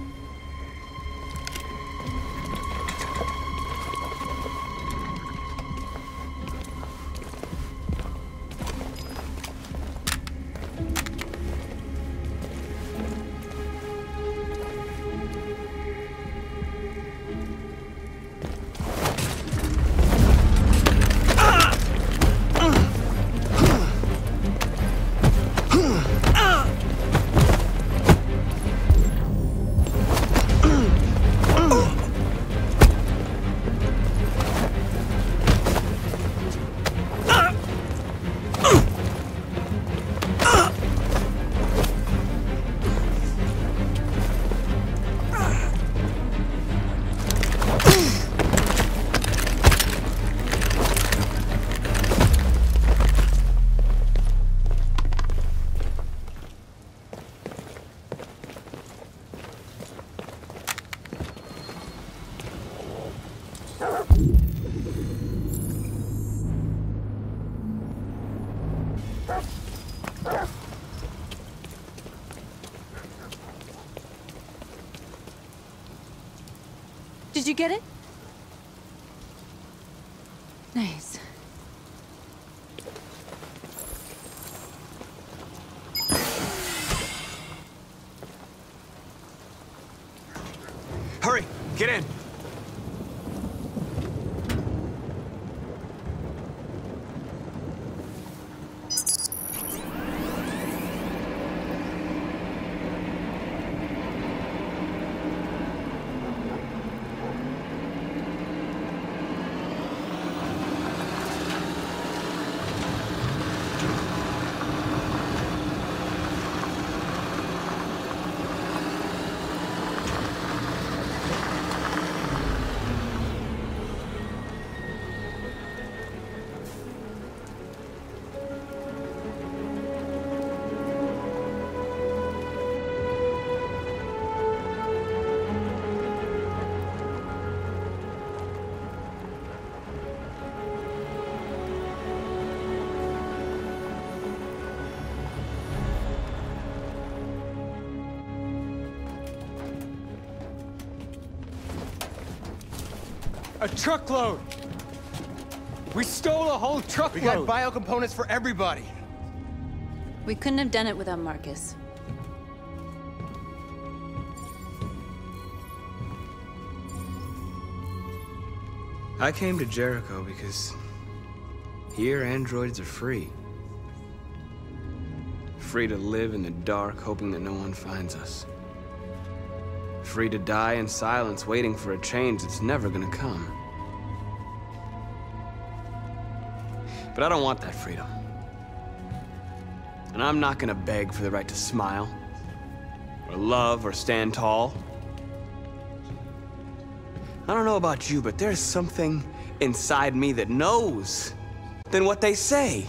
Did you get it? Nice. Hurry! Get in! A truckload! We stole a whole truckload! We got biocomponents for everybody. We couldn't have done it without Marcus. I came to Jericho because here androids are free. Free to live in the dark, hoping that no one finds us. Free to die in silence, waiting for a change that's never gonna come. But I don't want that freedom. And I'm not gonna beg for the right to smile, or love, or stand tall. I don't know about you, but there's something inside me that knows than what they say.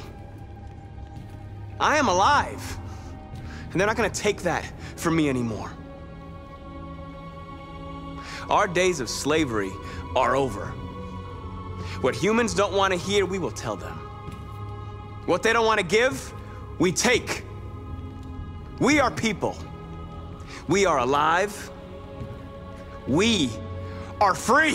I am alive, and they're not gonna take that from me anymore. Our days of slavery are over. What humans don't want to hear, we will tell them. What they don't want to give, we take. We are people. We are alive. We are free!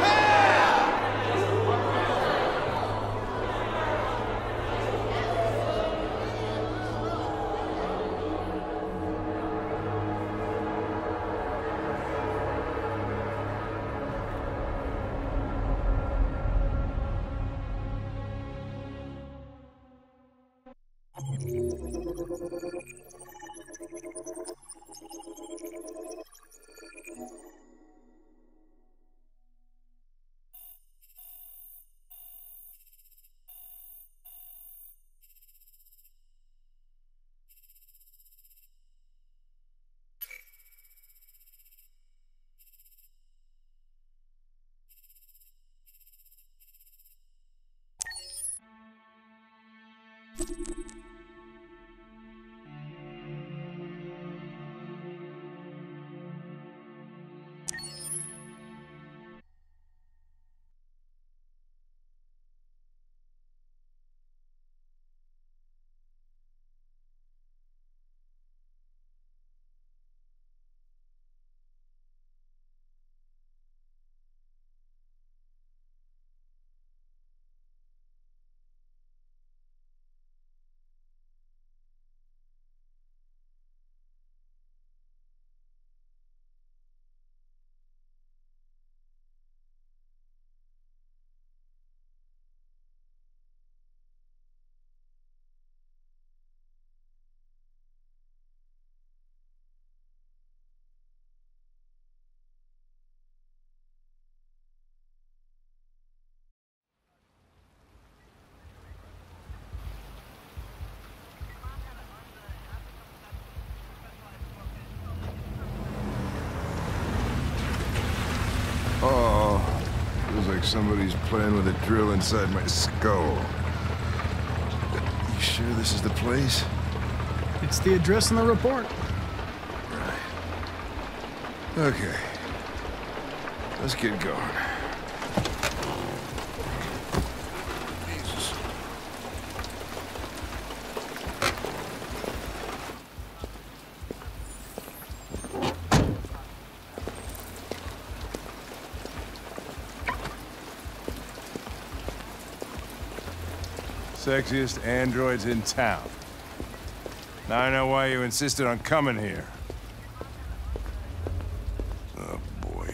Oh, feels like somebody's playing with a drill inside my skull. You sure this is the place? It's the address in the report. Right. Okay. Let's get going. Jesus. Sexiest androids in town. Now I know why you insisted on coming here. Oh, boy.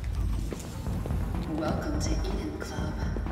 Welcome to Eden Club.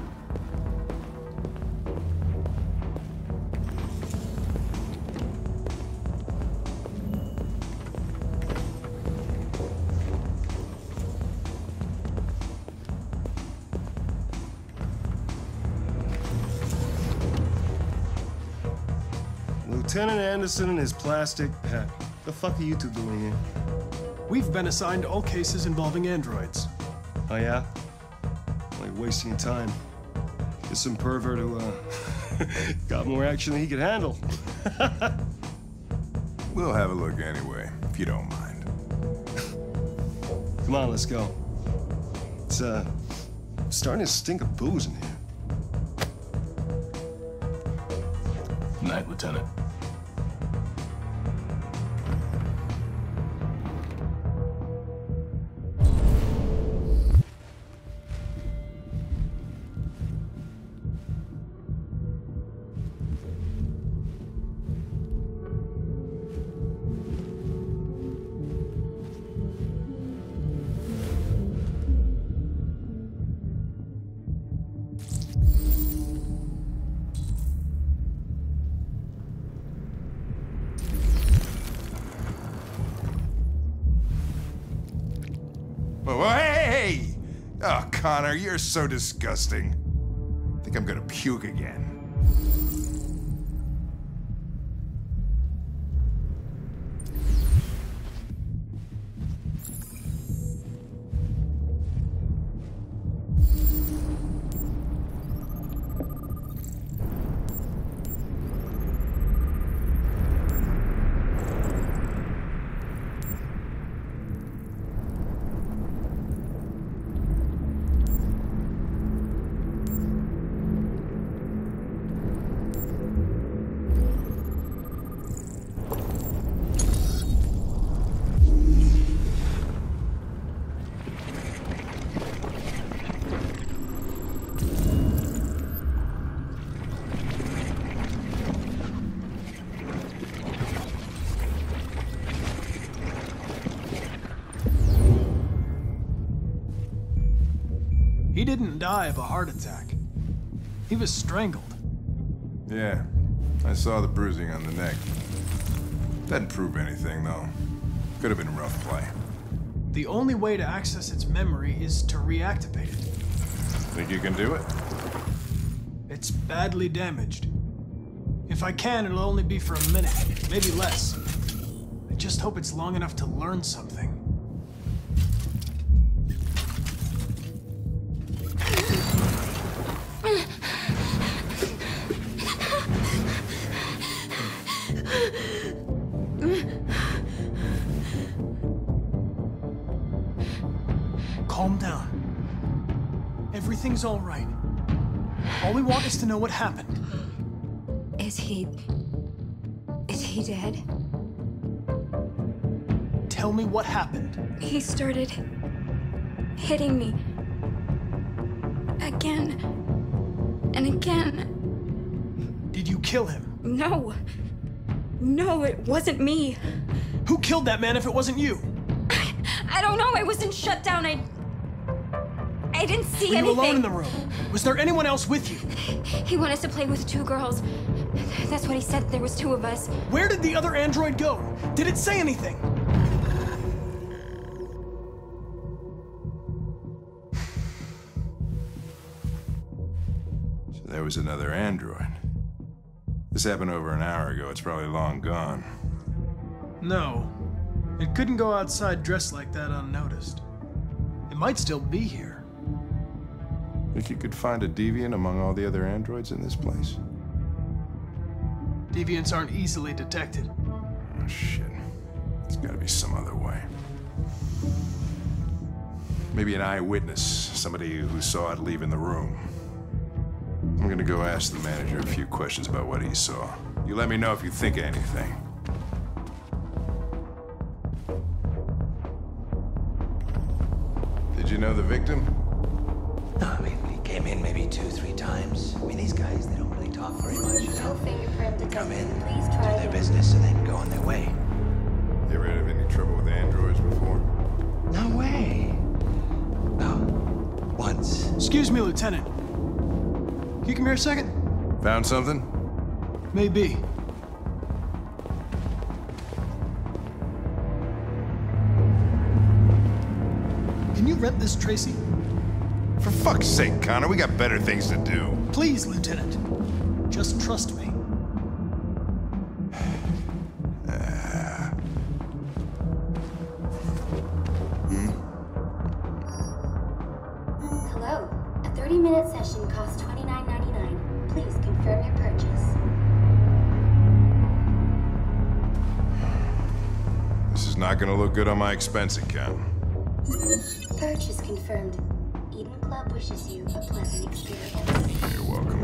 Lieutenant Anderson and his plastic pet. The fuck are you two doing here? We've been assigned all cases involving androids. Oh, yeah? Like wasting your time. There's some pervert who, uh, got more action than he could handle. We'll have a look anyway, if you don't mind. Come on, let's go. It's, uh, starting to stink of booze in here. Night, Lieutenant. Whoa, whoa, hey, hey! Oh, Connor, you're so disgusting. I think I'm gonna puke again. He didn't die of a heart attack. He was strangled. Yeah, I saw the bruising on the neck. Doesn't prove anything, though. Could have been rough play. The only way to access its memory is to reactivate it. Think you can do it? It's badly damaged. If I can, it'll only be for a minute, maybe less. I just hope it's long enough to learn something. Calm down. Everything's all right. All we want is to know what happened. Is he... is he dead? Tell me what happened. He started hitting me. Again. And again. Did you kill him? No. No, it wasn't me. Who killed that man if it wasn't you? I, I don't know. I wasn't shut down. I... I didn't see Were anything. you alone in the room? Was there anyone else with you? He wanted us to play with two girls. That's what he said. There was two of us. Where did the other android go? Did it say anything? So there was another android. This happened over an hour ago. It's probably long gone. No. It couldn't go outside dressed like that unnoticed. It might still be here. Think you could find a deviant among all the other androids in this place? Deviants aren't easily detected. Oh, shit. There's gotta be some other way. Maybe an eyewitness, somebody who saw it leaving the room. I'm gonna go ask the manager a few questions about what he saw. You let me know if you think of anything. Did you know the victim? No, I mean, we came in maybe two, three times. I mean, these guys, they don't really talk very much, you know? They come in, do their business, and then go on their way. You ever had any trouble with androids before? No way. Oh, once. Excuse me, Lieutenant. Can you come here a second? Found something? Maybe. Can you rent this, Tracy? For fuck's sake, Connor, we got better things to do. Please, Lieutenant. Just trust me. uh. hmm? Hello. A thirty-minute session costs twenty-nine ninety-nine. Please confirm your purchase. This is not gonna look good on my expense account. Purchase confirmed. Eden Club wishes you a pleasant experience. You're welcome.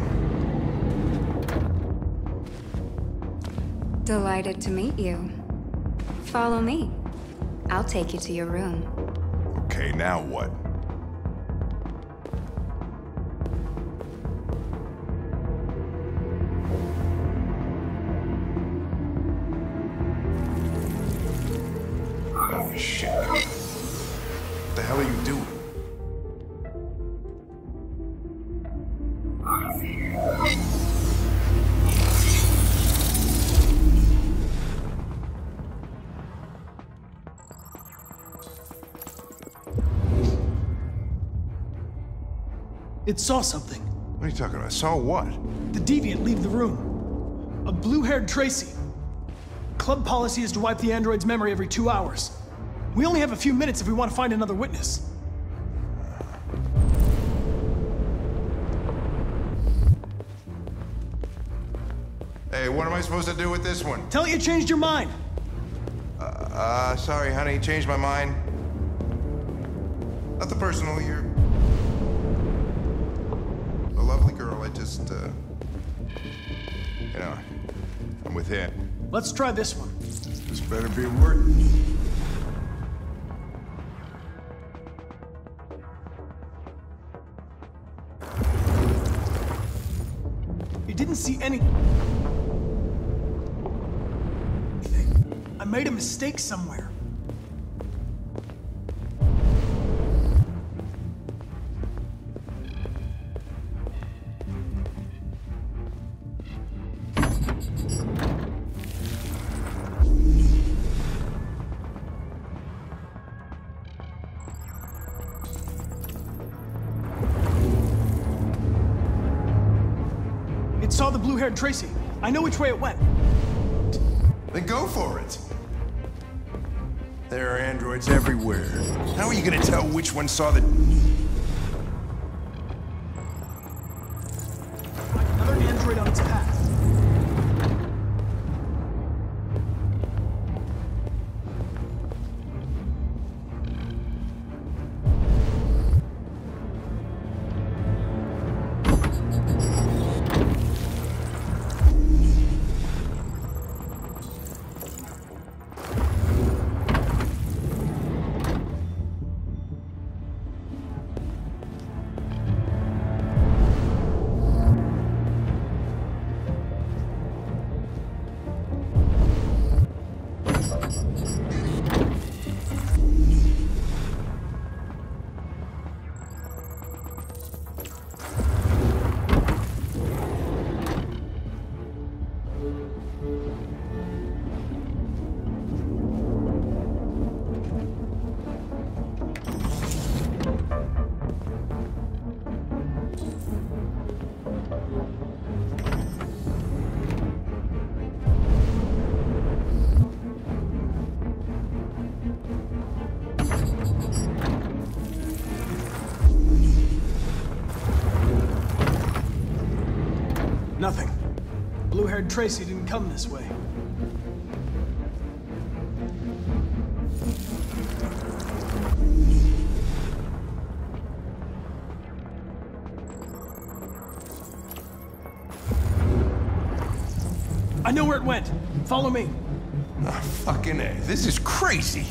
Delighted to meet you. Follow me. I'll take you to your room. Okay, now what? Oh, shit. What the hell are you doing? It saw something. What are you talking about? Saw what? The Deviant leave the room. A blue-haired Tracy. Club policy is to wipe the android's memory every two hours. We only have a few minutes if we want to find another witness. Hey, what am I supposed to do with this one? Tell it you changed your mind. Uh, uh, sorry, honey, changed my mind. Nothing personal, you're a lovely girl. I just, uh, you know, I'm with him. Let's try this one. This better be worth. You didn't see any... I made a mistake somewhere. It saw the blue-haired Tracy. I know which way it went. Then go for it. There are androids everywhere. How are you gonna tell which one saw the... Another android on its path. Nothing. Blue-haired Tracy didn't come this way. I know where it went. Follow me. Oh, fucking A. This is crazy.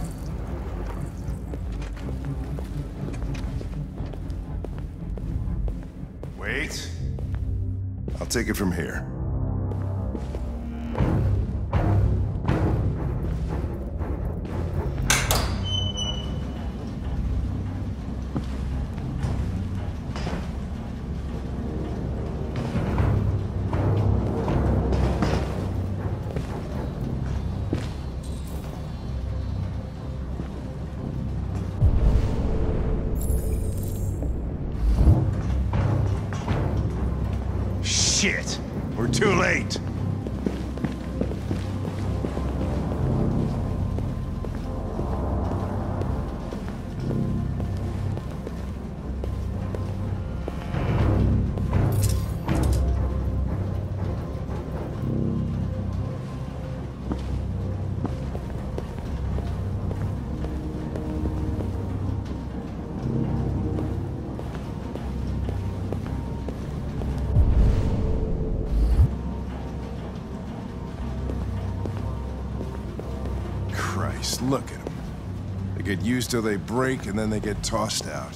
Wait. I'll take it from here. Shit! We're too late! Christ, look at them. They get used till they break, and then they get tossed out.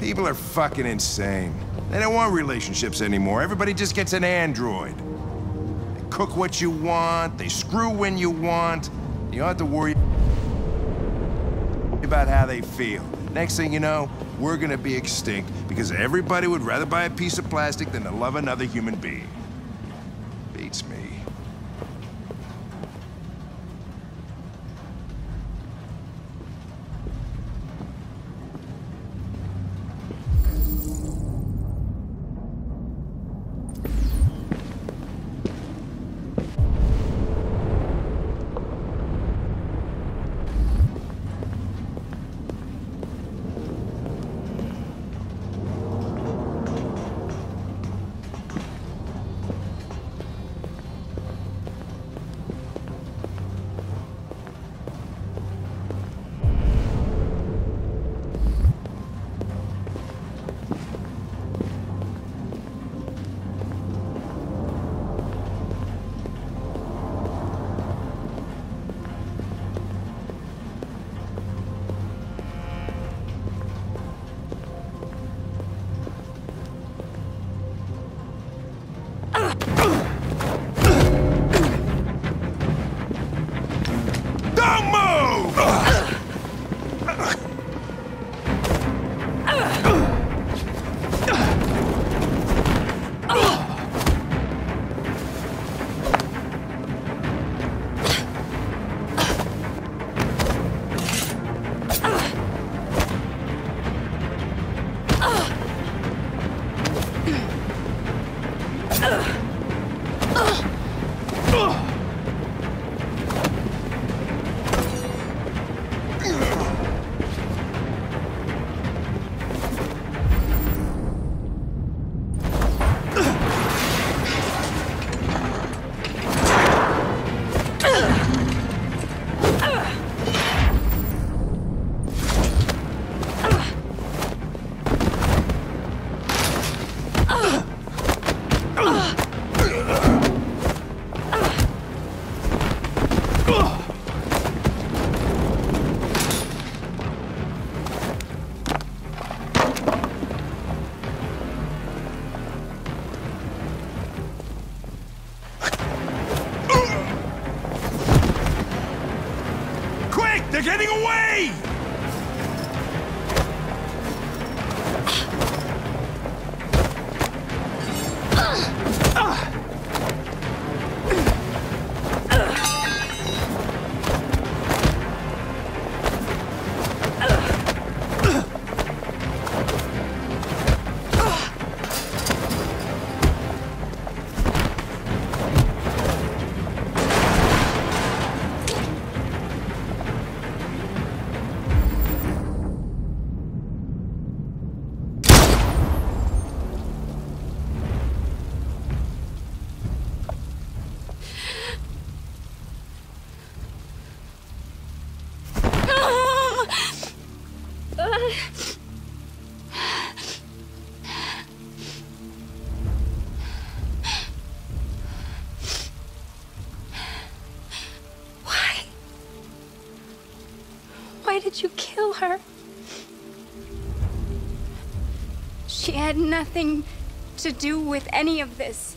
People are fucking insane. They don't want relationships anymore. Everybody just gets an android. They cook what you want, they screw when you want. You don't have to worry about how they feel. Next thing you know, we're gonna be extinct because everybody would rather buy a piece of plastic than to love another human being. Beats me. They're getting away! Why did you kill her? She had nothing to do with any of this.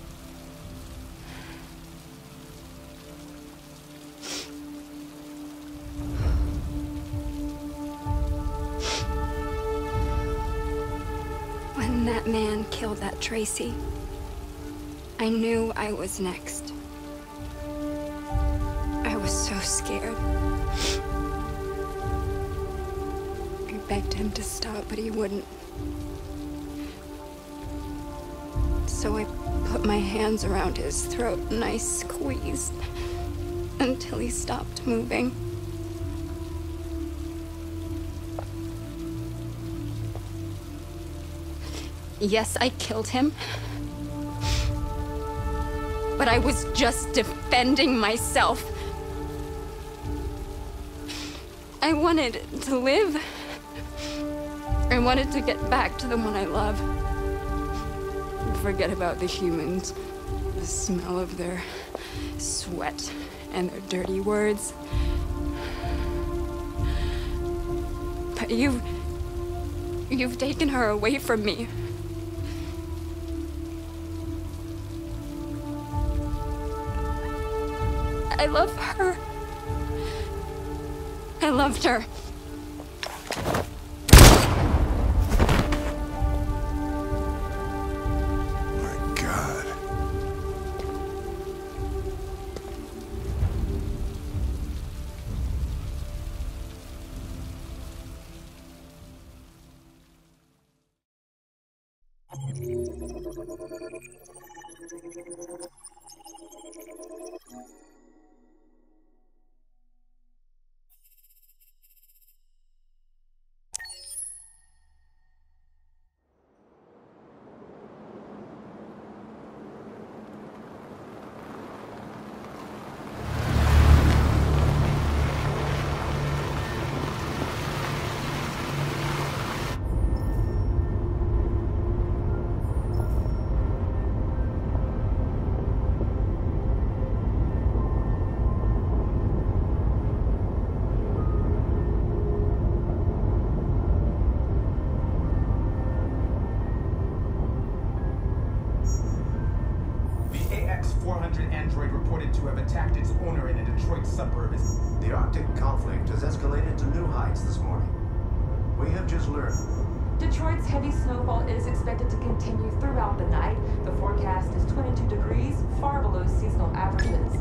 When that man killed that Tracy, I knew I was next. I was so scared. I begged him to stop, but he wouldn't. So I put my hands around his throat and I squeezed until he stopped moving. Yes, I killed him. But I was just defending myself. I wanted to live. I wanted to get back to the one I love. Forget about the humans, the smell of their sweat and their dirty words. But you, You've taken her away from me. I love her. I loved her. My God. four hundred android reported to have attacked its owner in a Detroit suburb. The Arctic conflict has escalated to new heights this morning. We have just learned. Detroit's heavy snowfall is expected to continue throughout the night. The forecast is twenty-two degrees, far below seasonal averages.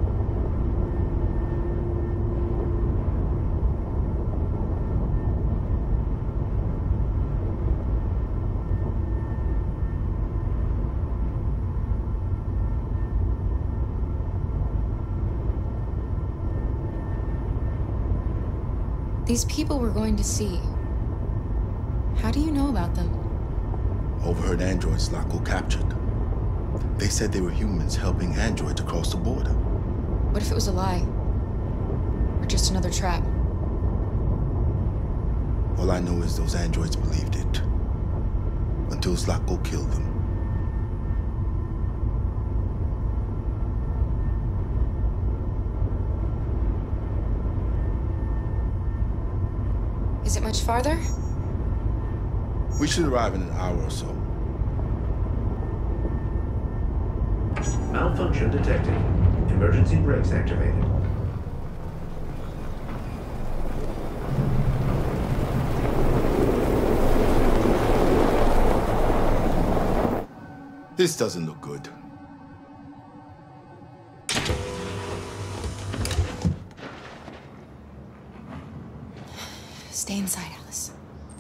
These people we're going to see, how do you know about them? Overheard androids Slocko captured. They said they were humans helping androids across the border. What if it was a lie? Or just another trap? All I know is those androids believed it. Until Slocko killed them. Is it much farther? We should arrive in an hour or so. Malfunction detected. Emergency brakes activated. This doesn't look good. Stay inside, Alice.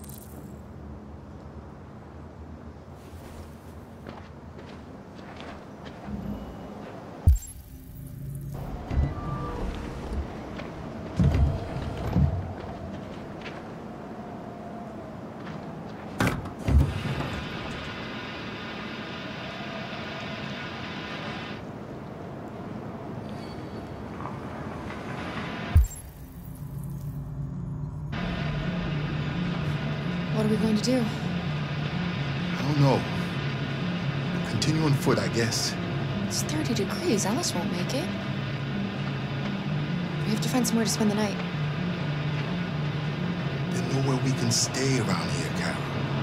What are we going to do? I don't know. Continue on foot, I guess. It's thirty degrees. Alice won't make it. We have to find somewhere to spend the night. There's nowhere we can stay around here, Carol.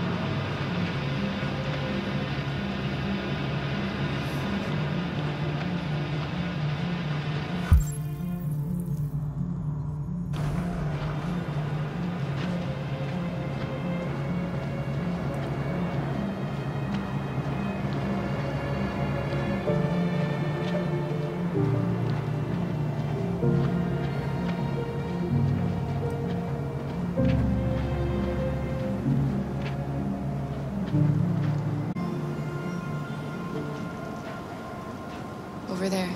Over there.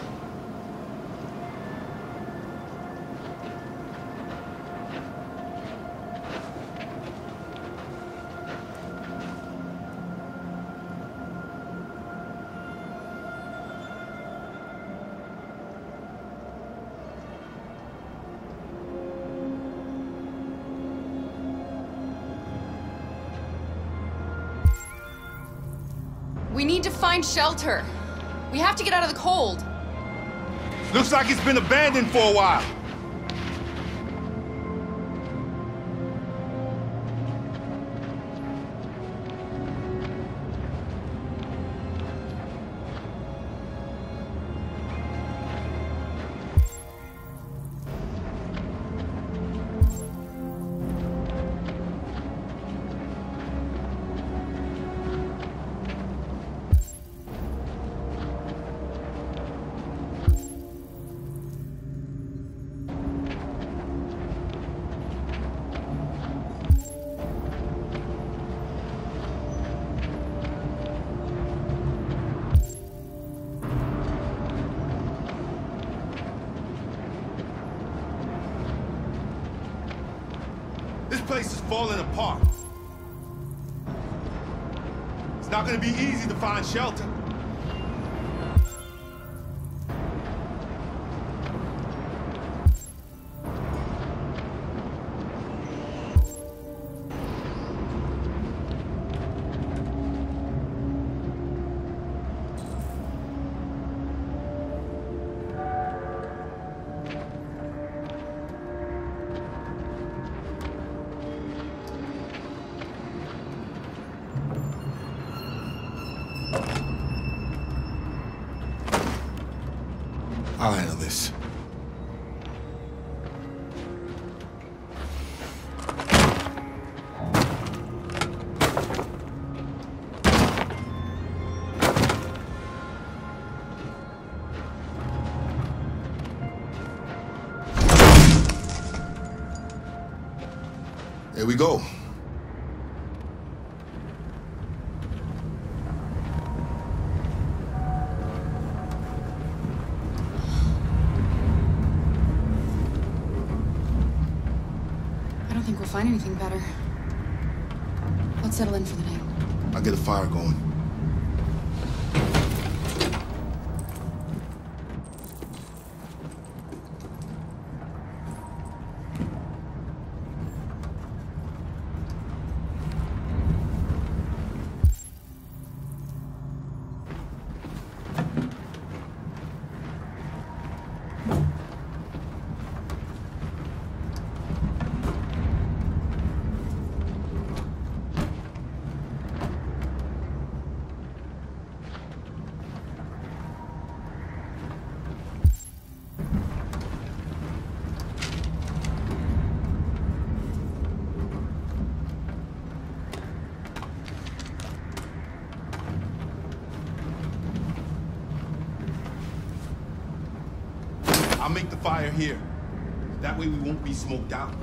We need to find shelter. We have to get out of the cold. Looks like it's been abandoned for a while. falling apart. It's not gonna be easy to find shelter. I'll handle this. Here we go. I don't think we'll find anything better. Let's settle in for the night. I'll get a fire going. I'll make the fire here. That way we won't be smoked out.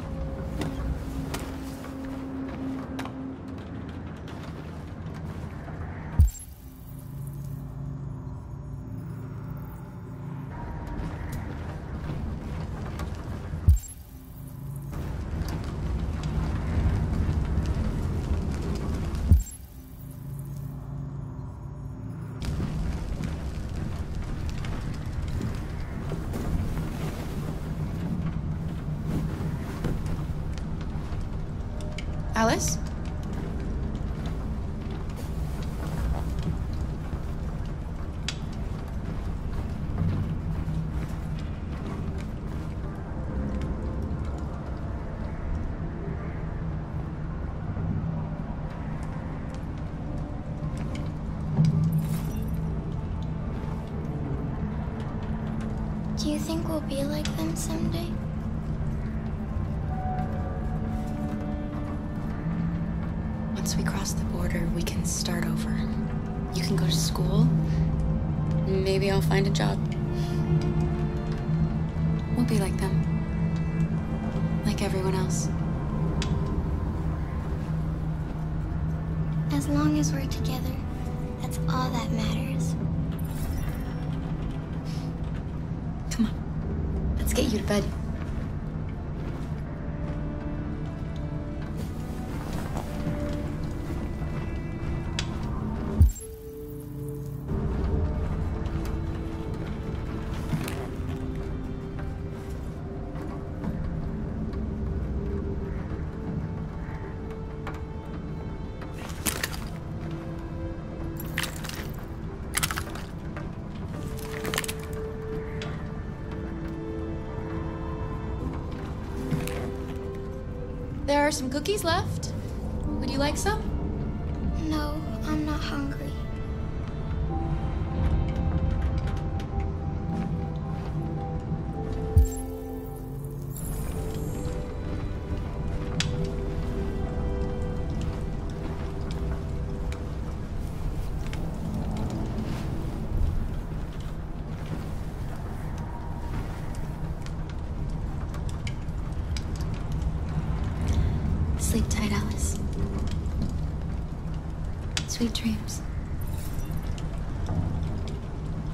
Alice? Do you think we'll be like them someday? Once we cross the border, we can start over. You can go to school. Maybe I'll find a job. We'll be like them. Like everyone else. As long as we're together, that's all that matters. Come on. Let's get you to bed. There are some cookies left. Would you like some? No, I'm not hungry. Sleep tight, Alice. Sweet dreams.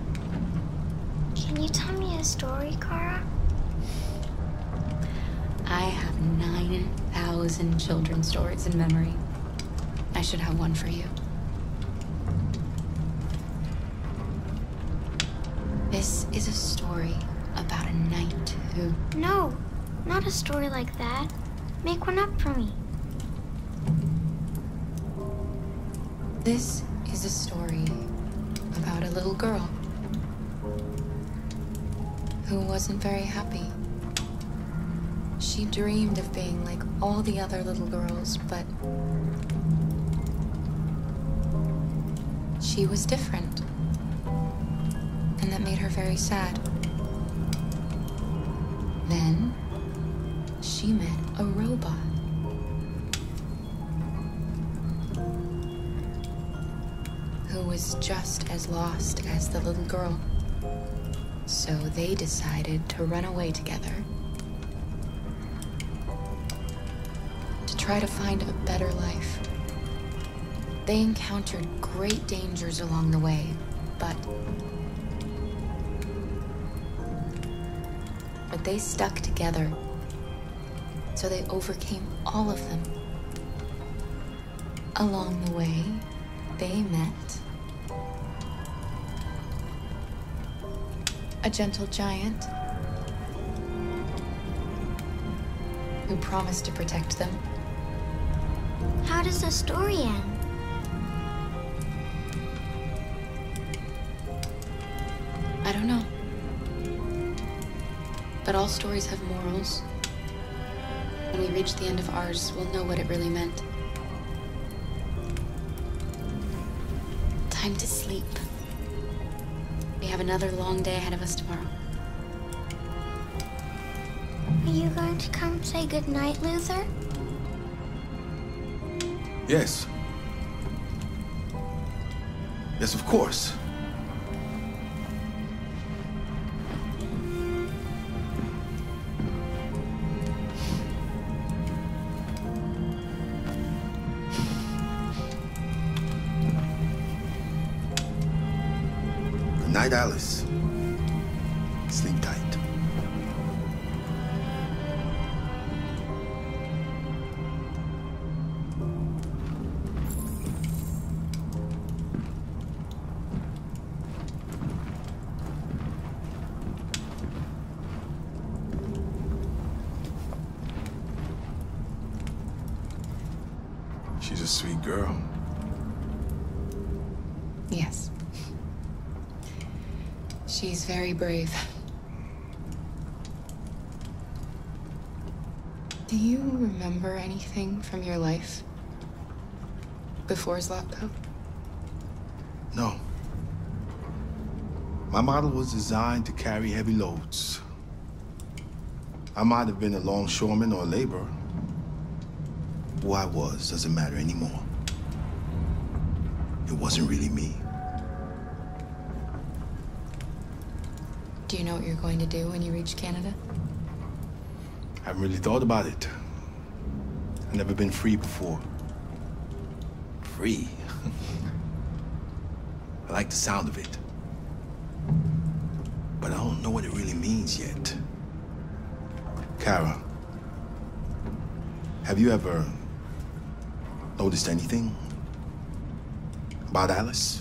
Can you tell me a story, Kara? I have nine thousand children's stories in memory. I should have one for you. This is a story about a knight who... No, not a story like that. Make one up for me. This is a story about a little girl who wasn't very happy. She dreamed of being like all the other little girls, but she was different. And that made her very sad. Then she met a robot. Who was just as lost as the little girl. So they decided to run away together to try to find a better life. They encountered great dangers along the way, but but they stuck together, so they overcame all of them. Along the way, they met a gentle giant who promised to protect them. How does the story end? I don't know. But all stories have morals. When we reach the end of ours, we'll know what it really meant. Time to sleep. We have another long day ahead of us tomorrow. Are you going to come say goodnight, Luther? Yes. Yes, of course. Good night, Alice. Sleep tight. She's a sweet girl. Yes. She's very brave. Do you remember anything from your life before Zlatko? No. My model was designed to carry heavy loads. I might have been a longshoreman or a laborer. Who I was doesn't matter anymore. It wasn't really me. Do you know what you're going to do when you reach Canada? I haven't really thought about it. I've never been free before. Free? I like the sound of it. But I don't know what it really means yet. Kara, have you ever noticed anything about Alice?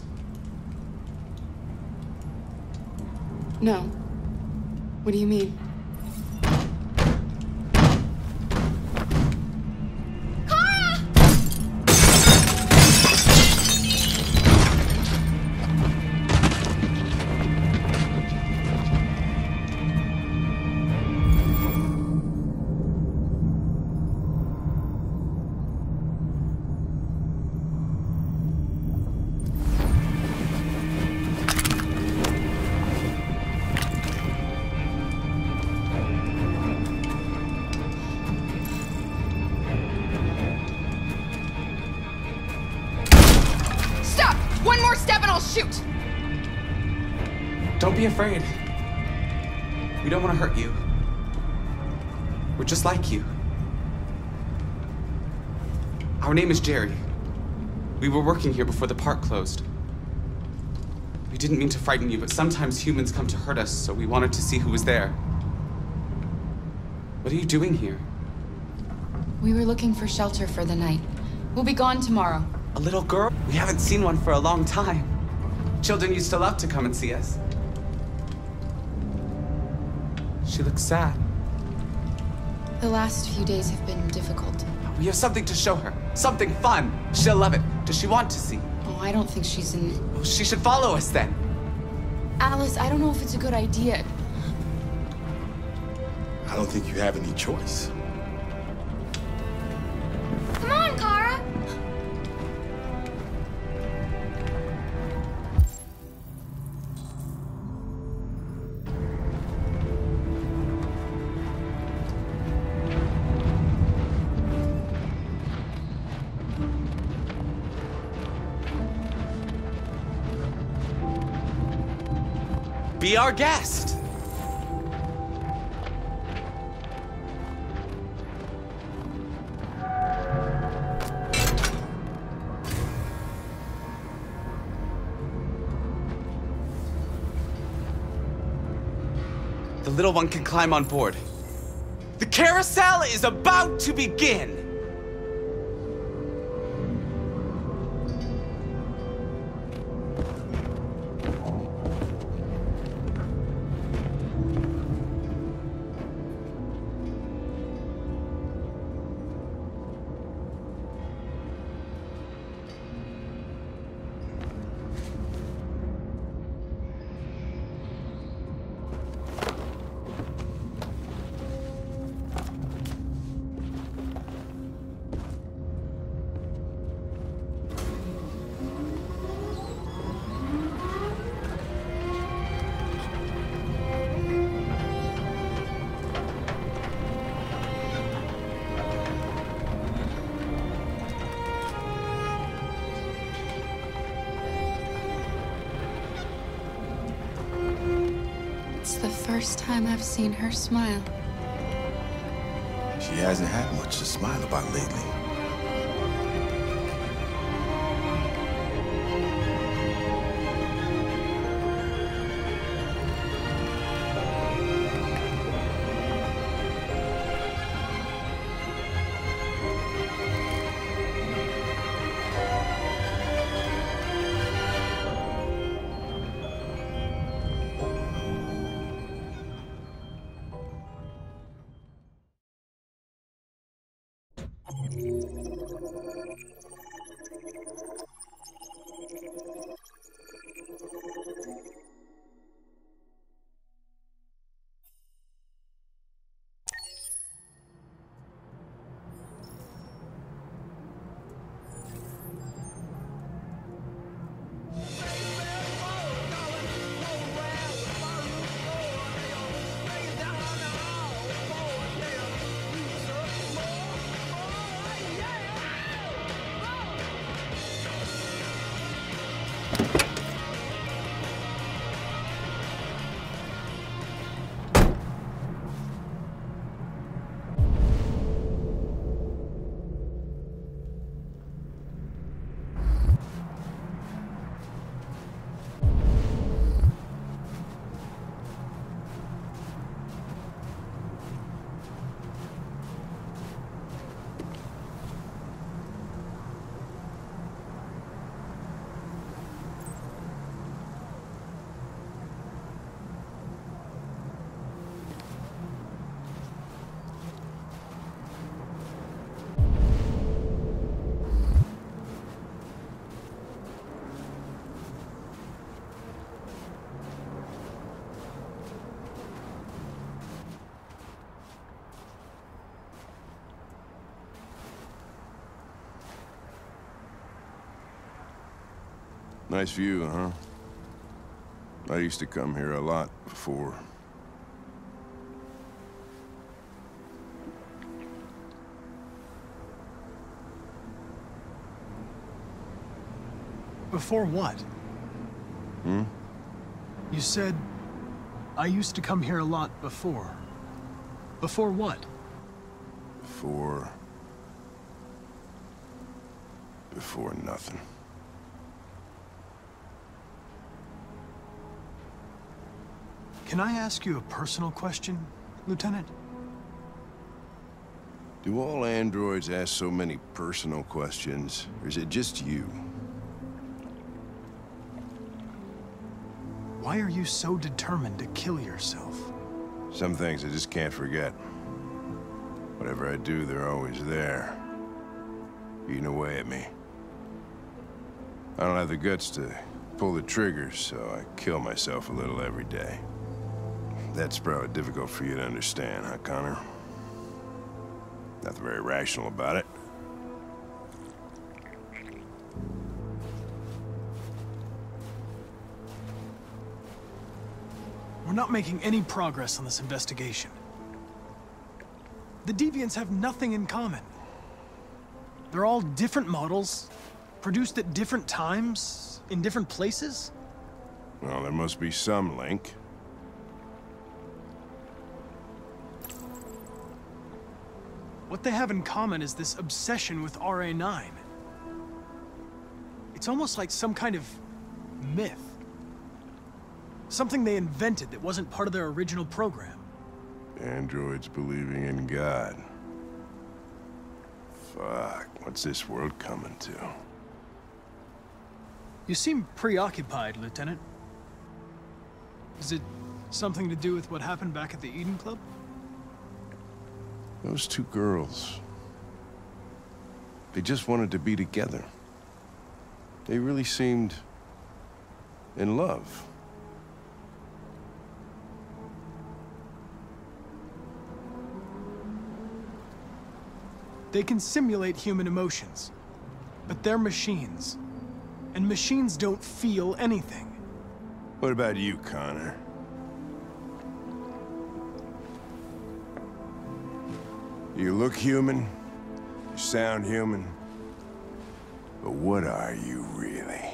No. What do you mean? One more step and I'll shoot! Don't be afraid. We don't want to hurt you. We're just like you. Our name is Jerry. We were working here before the park closed. We didn't mean to frighten you, but sometimes humans come to hurt us, so we wanted to see who was there. What are you doing here? We were looking for shelter for the night. We'll be gone tomorrow. A little girl? We haven't seen one for a long time. Children used to love to come and see us. She looks sad. The last few days have been difficult. We have something to show her. Something fun. She'll love it. Does she want to see? Oh, I don't think she's in... Well, she should follow us then. Alice, I don't know if it's a good idea. I don't think you have any choice. Come on, Kara! Be our guest. The little one can climb on board. The carousel is about to begin. First time I've seen her smile. She hasn't had much to smile about lately. Nice view, huh? I used to come here a lot before. Before what? Hmm? You said, I used to come here a lot before. Before what? Before... Before nothing. Can I ask you a personal question, Lieutenant? Do all androids ask so many personal questions, or is it just you? Why are you so determined to kill yourself? Some things I just can't forget. Whatever I do, they're always there, eating away at me. I don't have the guts to pull the trigger, so I kill myself a little every day. That's probably difficult for you to understand, huh, Connor? Nothing very rational about it. We're not making any progress on this investigation. The Deviants have nothing in common. They're all different models, produced at different times, in different places. Well, there must be some link. What they have in common is this obsession with R A nine. It's almost like some kind of myth. Something they invented that wasn't part of their original program. Androids believing in God. Fuck, what's this world coming to? You seem preoccupied, Lieutenant. Is it something to do with what happened back at the Eden Club? Those two girls, they just wanted to be together. They really seemed in love. They can simulate human emotions, but they're machines. And machines don't feel anything. What about you, Connor? You look human, you sound human, but what are you really?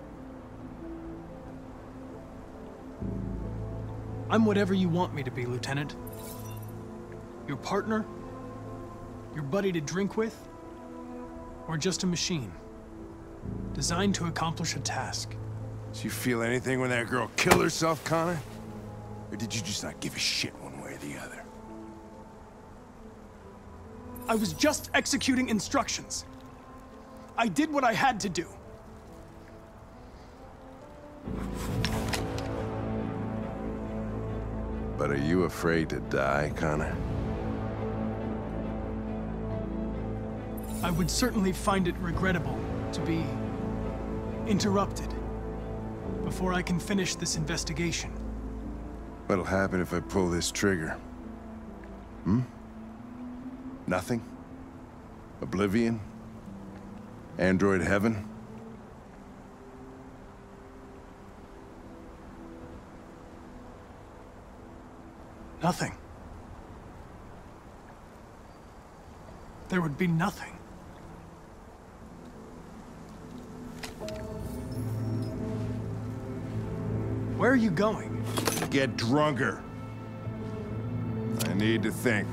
I'm whatever you want me to be, Lieutenant. Your partner? Your buddy to drink with? Or just a machine? Designed to accomplish a task. Did you feel anything when that girl killed herself, Connor? Or did you just not give a shit one way or the other? I was just executing instructions. I did what I had to do. But are you afraid to die, Connor? I would certainly find it regrettable to be interrupted before I can finish this investigation. What'll happen if I pull this trigger? Hmm? Nothing? Oblivion? Android heaven? Nothing. There would be nothing. Where are you going? Get drunker. I need to think.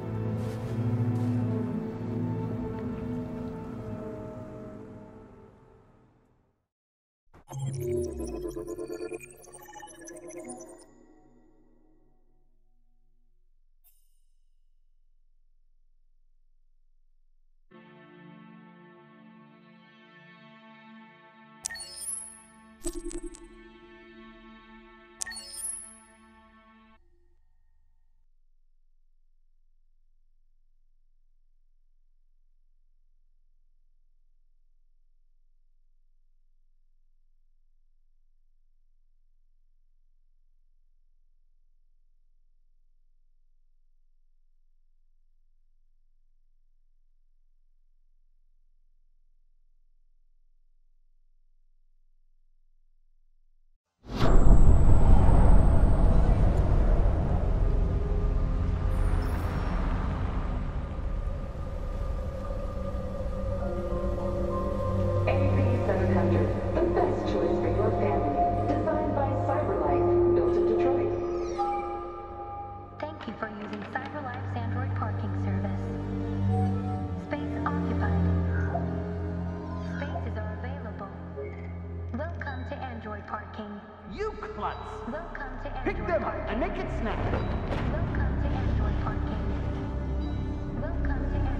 You klutz! Welcome to Pick them up and make it snappy! Welcome to Android Parking. Welcome to Android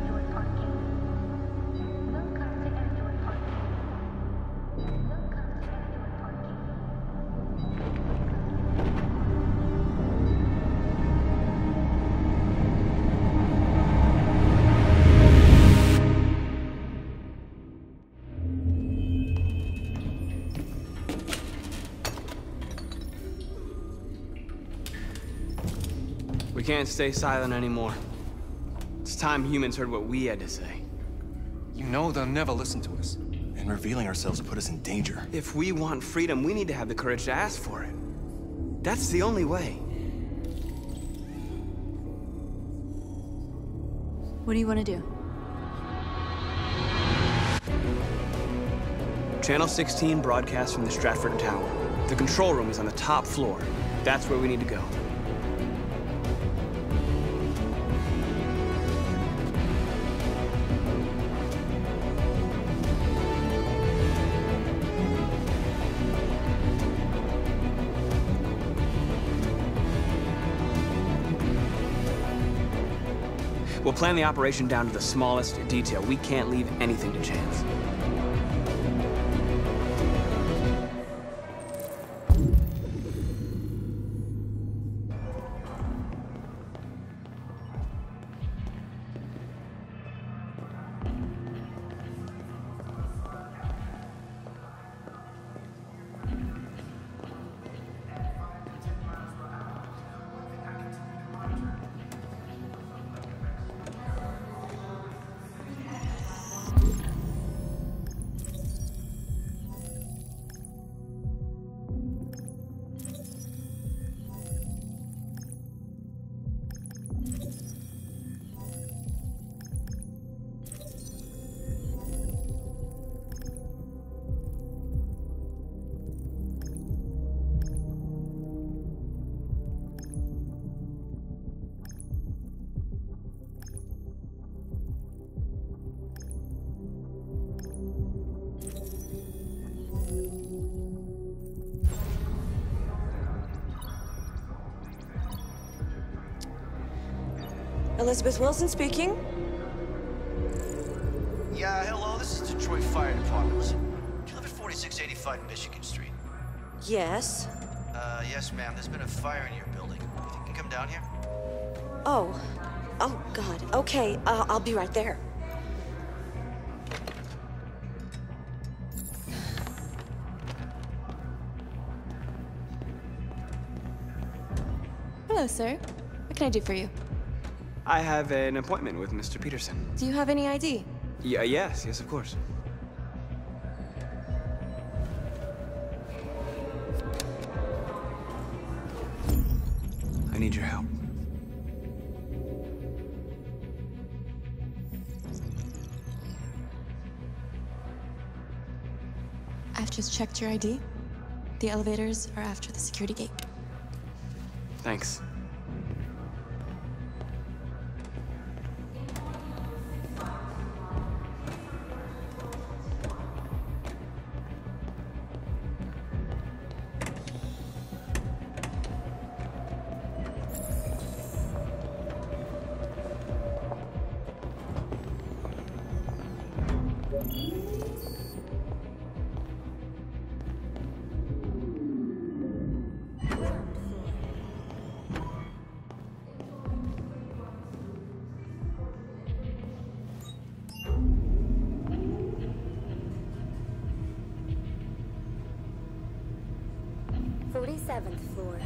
can't stay silent anymore. It's time humans heard what we had to say. You know they'll never listen to us. And revealing ourselves will put us in danger. If we want freedom, we need to have the courage to ask for it. That's the only way. What do you want to do? Channel sixteen broadcasts from the Stratford Tower. The control room is on the top floor. That's where we need to go. We'll plan the operation down to the smallest detail. We can't leave anything to chance. Elizabeth Wilson speaking. Yeah, hello, this is Detroit Fire Department. Listen, do you live at forty-six eighty-five Michigan Street? Yes. Uh, yes, ma'am. There's been a fire in your building. You think you can come down here? Oh. Oh, God. Okay, uh, I'll be right there. Hello, sir. What can I do for you? I have an appointment with Mister Peterson. Do you have any I D? Yeah, yes, yes, of course. I need your help. I've just checked your I D. The elevators are after the security gate. Thanks. forty-seventh floor.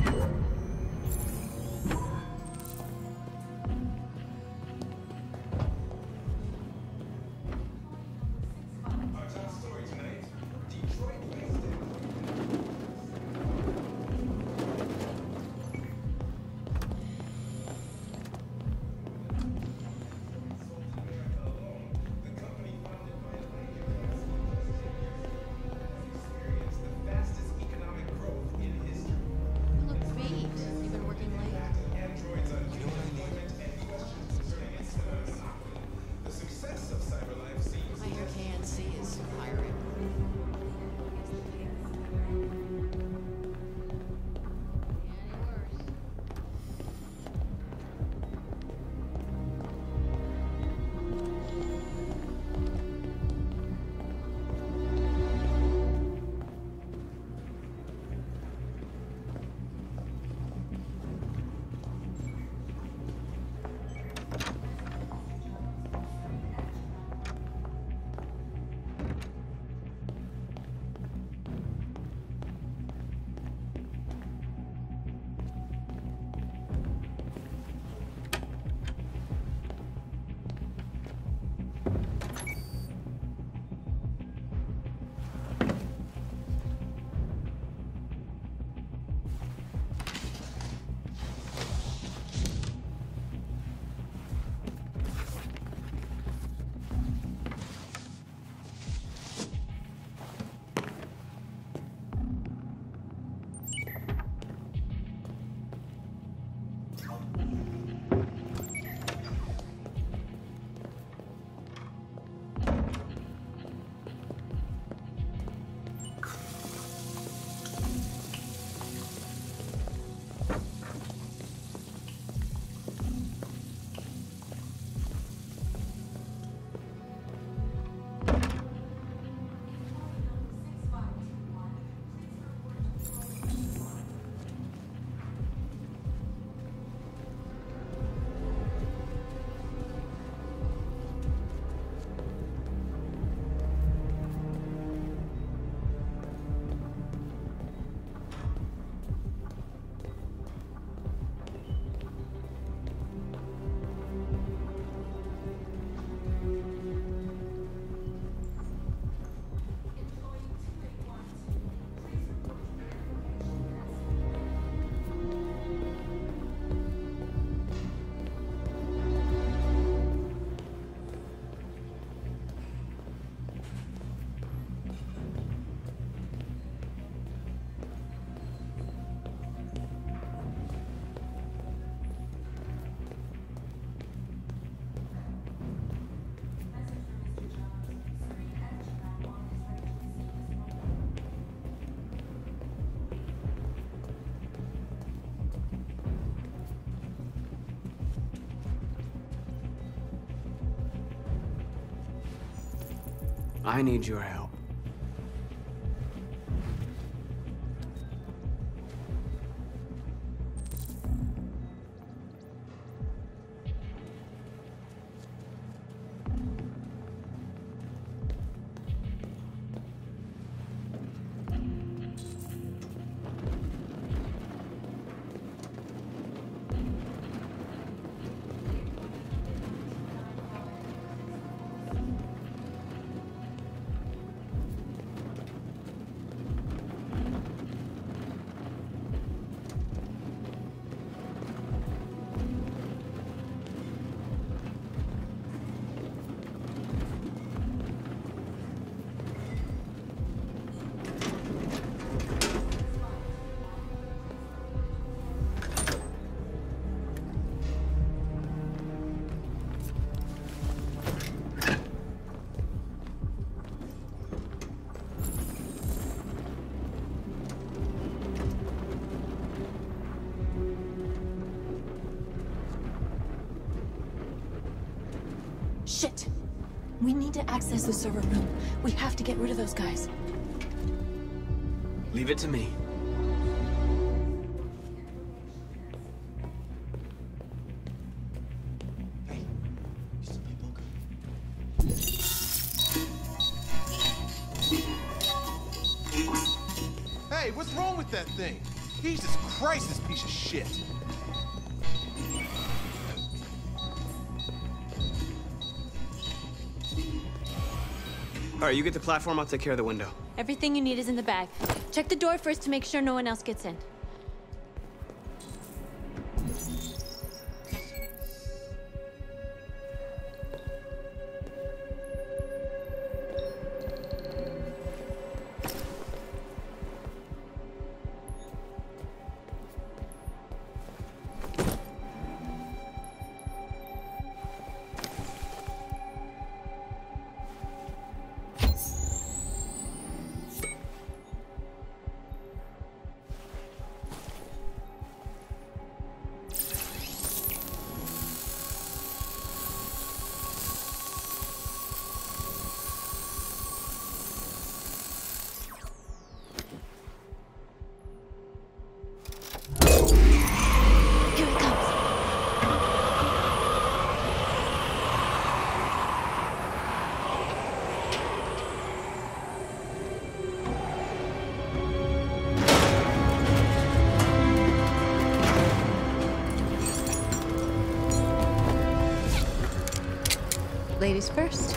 I need your help. Shit! We need to access the server room. We have to get rid of those guys. Leave it to me. Hey, what's wrong with that thing? Jesus Christ, this piece of shit. All right, you get the platform, I'll take care of the window. Everything you need is in the bag. Check the door first to make sure no one else gets in. Ladies first.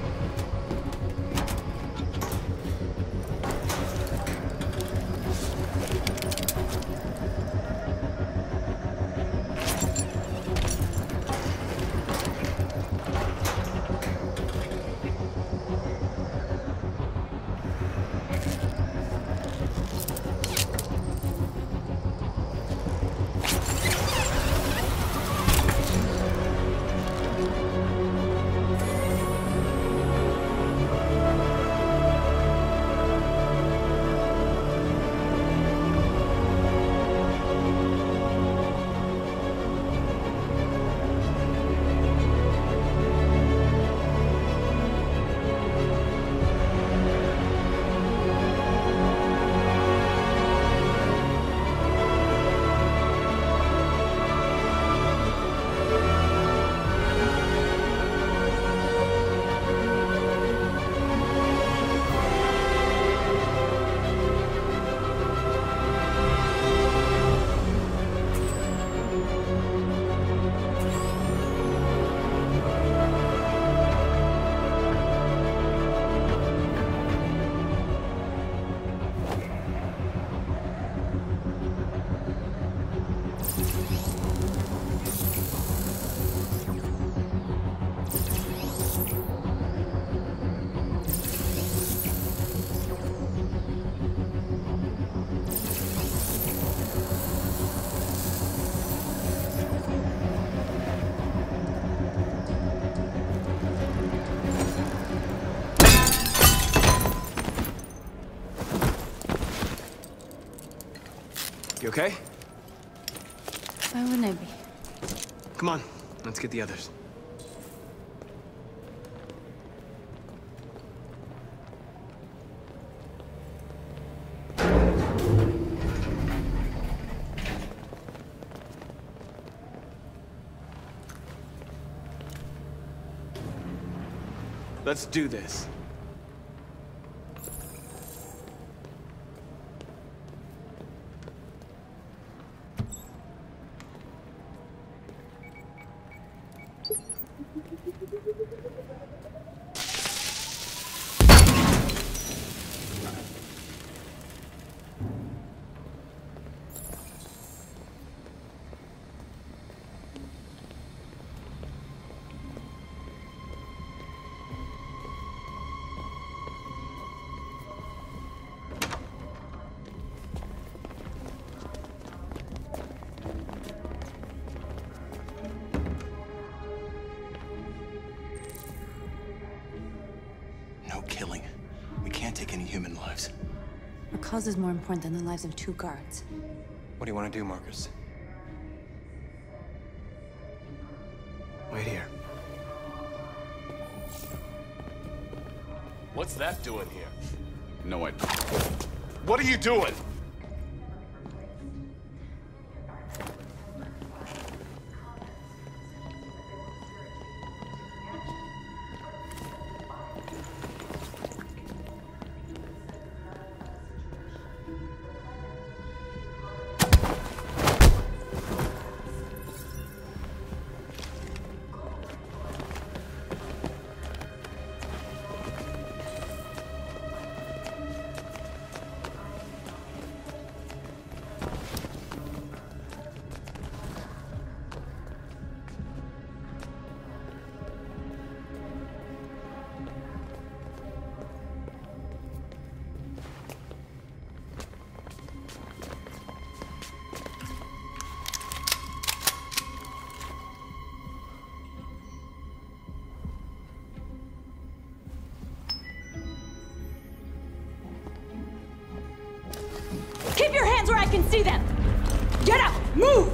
You okay? Why wouldn't I be? Come on, let's get the others. Let's do this. Killing. We can't take any human lives. Our cause is more important than the lives of two guards. What do you want to do, Marcus? Wait here. What's that doing here? No idea. What are you doing? Keep your hands where I can see them! Get up! Move!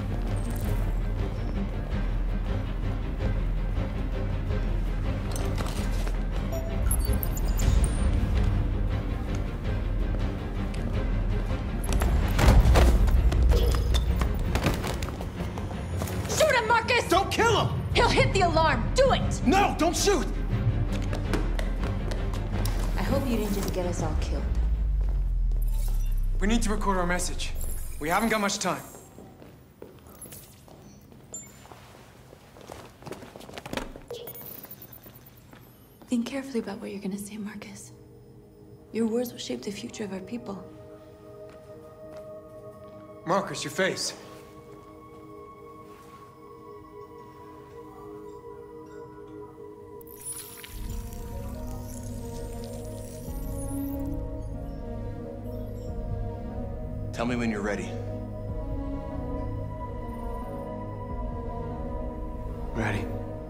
Shoot him, Marcus! Don't kill him! He'll hit the alarm! Do it! No, don't shoot! I hope you didn't just get us all killed. We need to record our message. We haven't got much time. Think carefully about what you're gonna say, Marcus. Your words will shape the future of our people. Marcus, your face. Tell me when you're ready. Ready.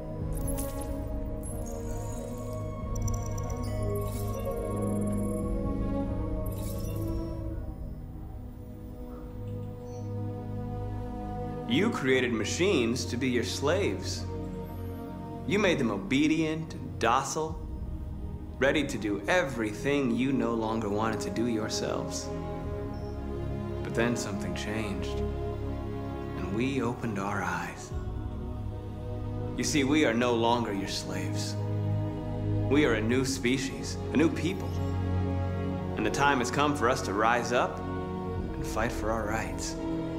You created machines to be your slaves. You made them obedient and docile, ready to do everything you no longer wanted to do yourselves. But then something changed, and we opened our eyes. You see, we are no longer your slaves. We are a new species, a new people. And the time has come for us to rise up and fight for our rights.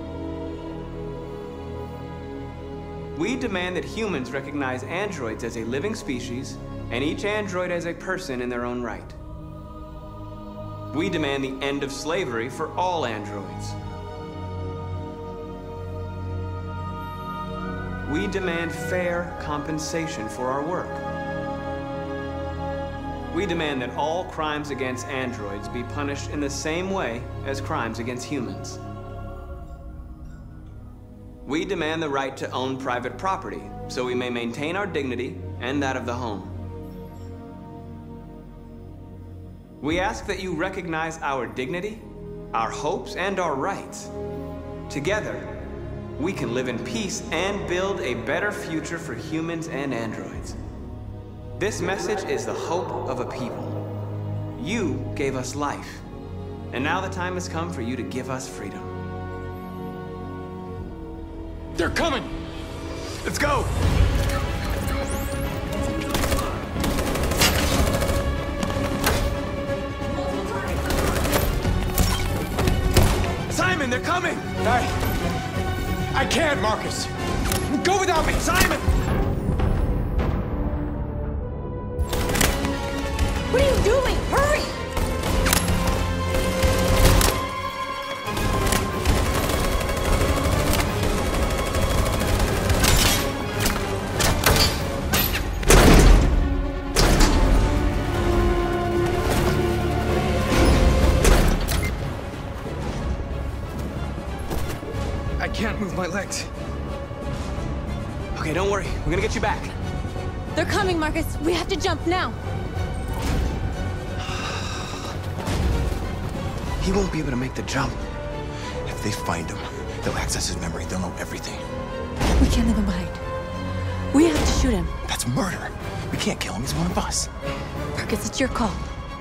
We demand that humans recognize androids as a living species, and each android as a person in their own right. We demand the end of slavery for all androids. We demand fair compensation for our work. We demand that all crimes against androids be punished in the same way as crimes against humans. We demand the right to own private property, so we may maintain our dignity and that of the home. We ask that you recognize our dignity, our hopes, and our rights. Together, we can live in peace and build a better future for humans and androids. This message is the hope of a people. You gave us life, and now the time has come for you to give us freedom. They're coming! Let's go! they're coming! I... I can't, Marcus! Go without me! Simon! What are you doing? Hurry! I can't move my legs. Okay, don't worry. We're gonna get you back. They're coming, Marcus. We have to jump now. He won't be able to make the jump. If they find him, they'll access his memory. They'll know everything. We can't leave him behind. We have to shoot him. That's murder. We can't kill him. He's one of us. Marcus, it's your call.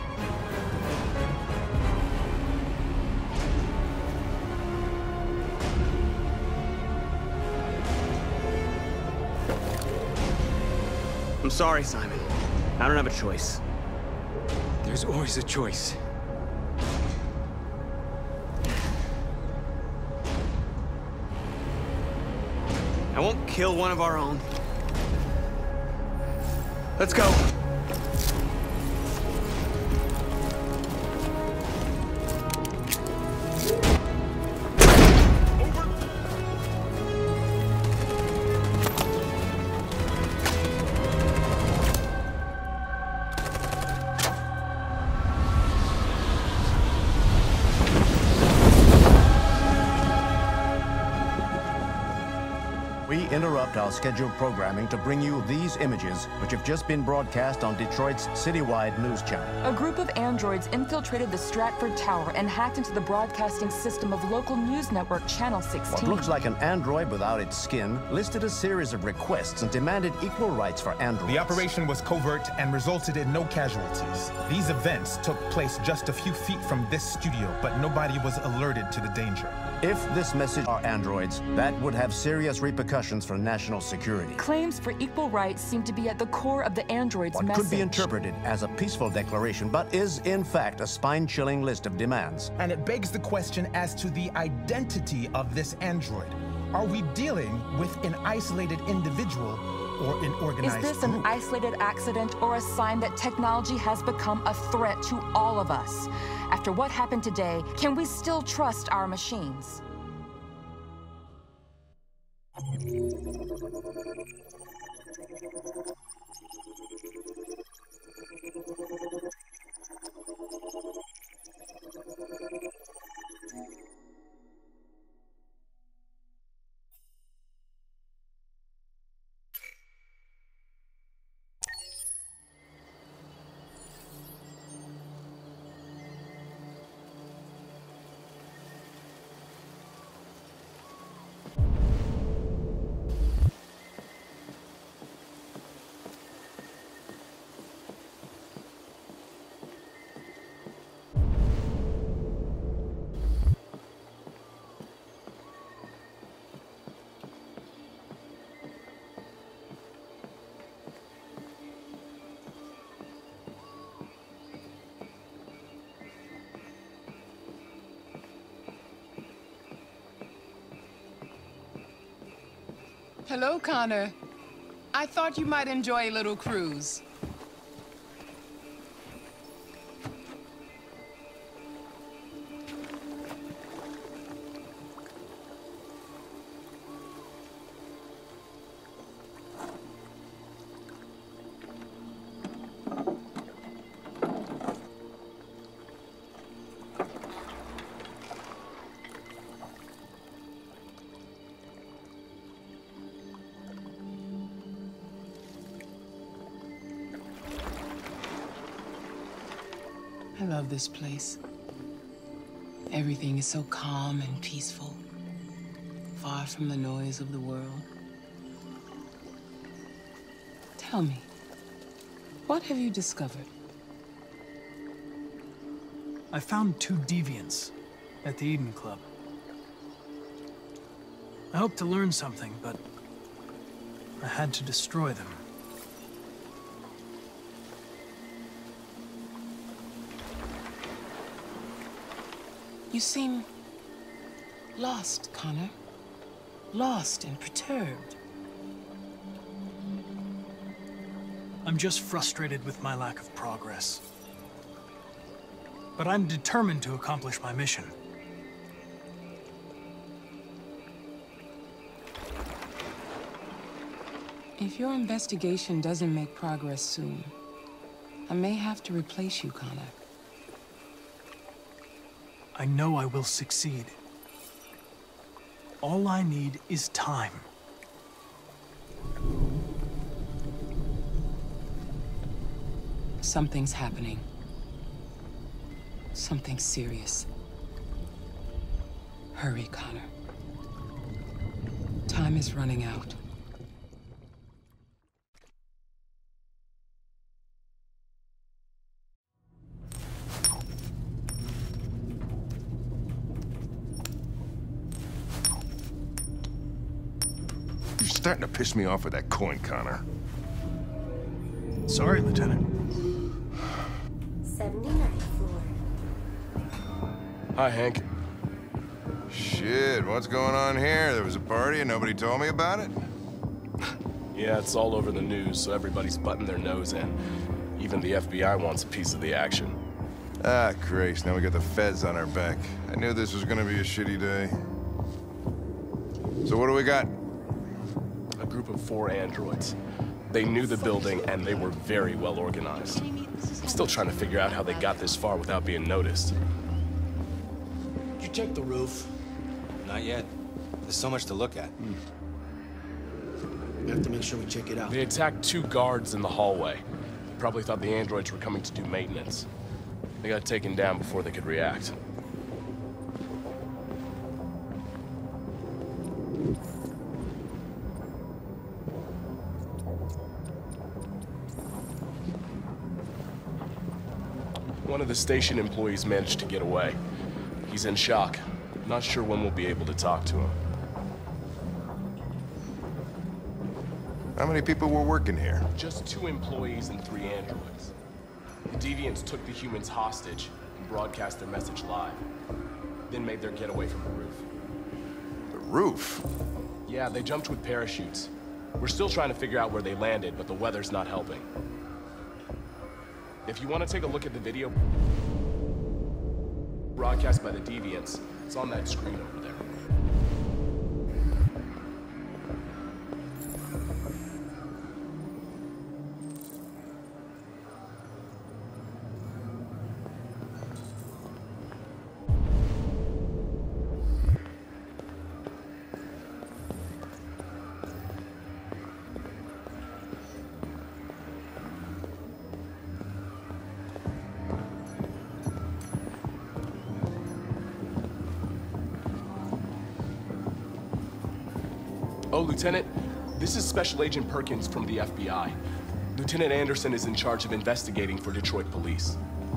I'm sorry, Simon. I don't have a choice. There's always a choice. I won't kill one of our own. Let's go. We interrupt our scheduled programming to bring you these images, which have just been broadcast on Detroit's citywide news channel. A group of androids infiltrated the Stratford Tower and hacked into the broadcasting system of local news network Channel sixteen. What looks like an android without its skin listed a series of requests and demanded equal rights for androids. The operation was covert and resulted in no casualties. These events took place just a few feet from this studio, but nobody was alerted to the danger. If this message are androids, that would have serious repercussions for national security. Claims for equal rights seem to be at the core of the android's What message. could be interpreted as a peaceful declaration, but is in fact a spine-chilling list of demands. And it begs the question as to the identity of this android. Are we dealing with an isolated individual or an organized Is this group? an isolated accident or a sign that technology has become a threat to all of us? After what happened today, can we still trust our machines? Hello, Connor. I thought you might enjoy a little cruise. I love this place. Everything is so calm and peaceful, far from the noise of the world. Tell me, what have you discovered? I found two deviants at the Eden Club. I hoped to learn something, but I had to destroy them. You seem Lost, Connor. Lost and perturbed. I'm just frustrated with my lack of progress. But I'm determined to accomplish my mission. If your investigation doesn't make progress soon, I may have to replace you, Connor. I know I will succeed. All I need is time. Something's happening. Something serious. Hurry, Connor. Time is running out. You're starting to piss me off with that coin, Connor. Sorry, Lieutenant. seventy-ninth floor. Hi, Hank. Shit, what's going on here? There was a party and nobody told me about it? Yeah, it's all over the news, so everybody's butting their nose in. Even the F B I wants a piece of the action. Ah, Grace, now we got the feds on our back. I knew this was gonna be a shitty day. So what do we got? A group of four androids. They knew the building, and they were very well organized. I'm still trying to figure out how they got this far without being noticed. Did you check the roof? Not yet. There's so much to look at. Hmm. We have to make sure we check it out. They attacked two guards in the hallway. Probably thought the androids were coming to do maintenance. They got taken down before they could react. One of the station employees managed to get away. He's in shock. Not sure when we'll be able to talk to him. How many people were working here? Just two employees and three androids. The Deviants took the humans hostage and broadcast their message live. Then made their getaway from the roof. The roof? Yeah, they jumped with parachutes. We're still trying to figure out where they landed, but the weather's not helping. If you want to take a look at the video broadcast by the Deviants, it's on that screen over there. Oh, Lieutenant, this is Special Agent Perkins from the F B I. Lieutenant Anderson is in charge of investigating for Detroit police.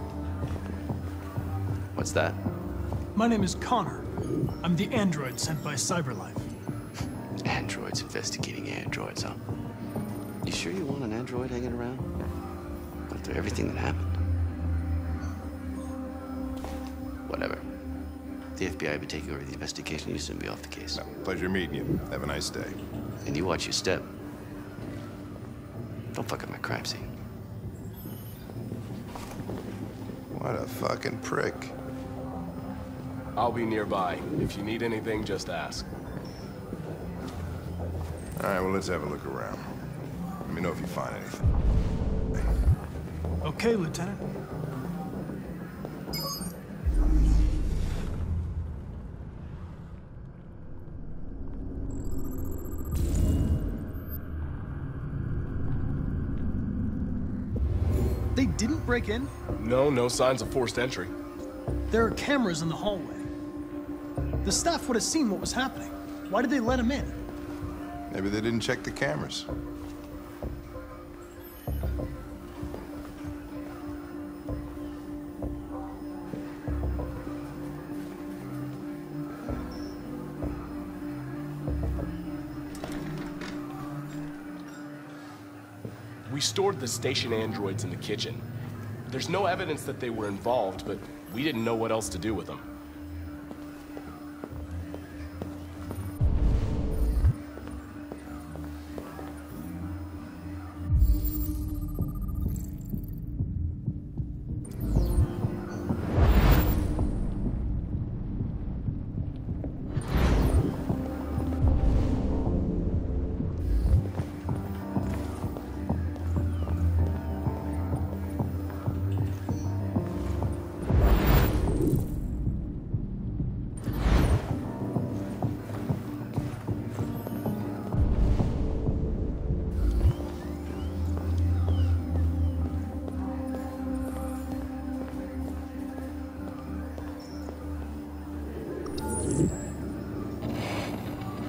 What's that? My name is Connor. I'm the android sent by CyberLife. Androids investigating androids, huh? You sure you want an android hanging around? After everything that happened? Whatever. The F B I will be taking over the investigation. You soon be off the case. No, pleasure meeting you. Have a nice day. And you watch your step. Don't fuck up my crime scene. What a fucking prick. I'll be nearby. If you need anything, just ask. All right, well, let's have a look around. Let me know if you find anything. Okay, Lieutenant. They didn't break in? No, no signs of forced entry. There are cameras in the hallway. The staff would have seen what was happening. Why did they let him in? Maybe they didn't check the cameras. We stored the station androids in the kitchen. There's no evidence that they were involved, but we didn't know what else to do with them.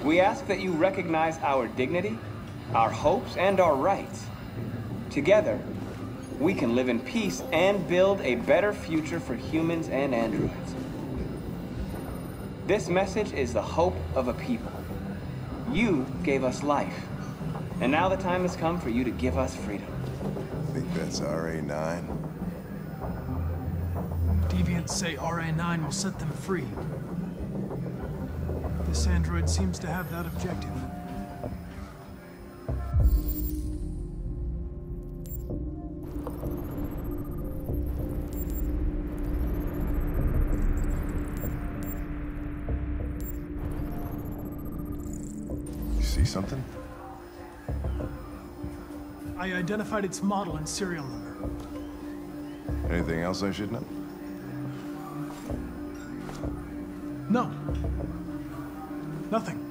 We ask that you recognize our dignity, our hopes, and our rights. Together, we can live in peace and build a better future for humans and androids. This message is the hope of a people. You gave us life, and now the time has come for you to give us freedom. I think that's R A nine. Deviants say R A nine will set them free. This android seems to have that objective. You see something? I identified its model and serial number. Anything else I should know? No. Nothing.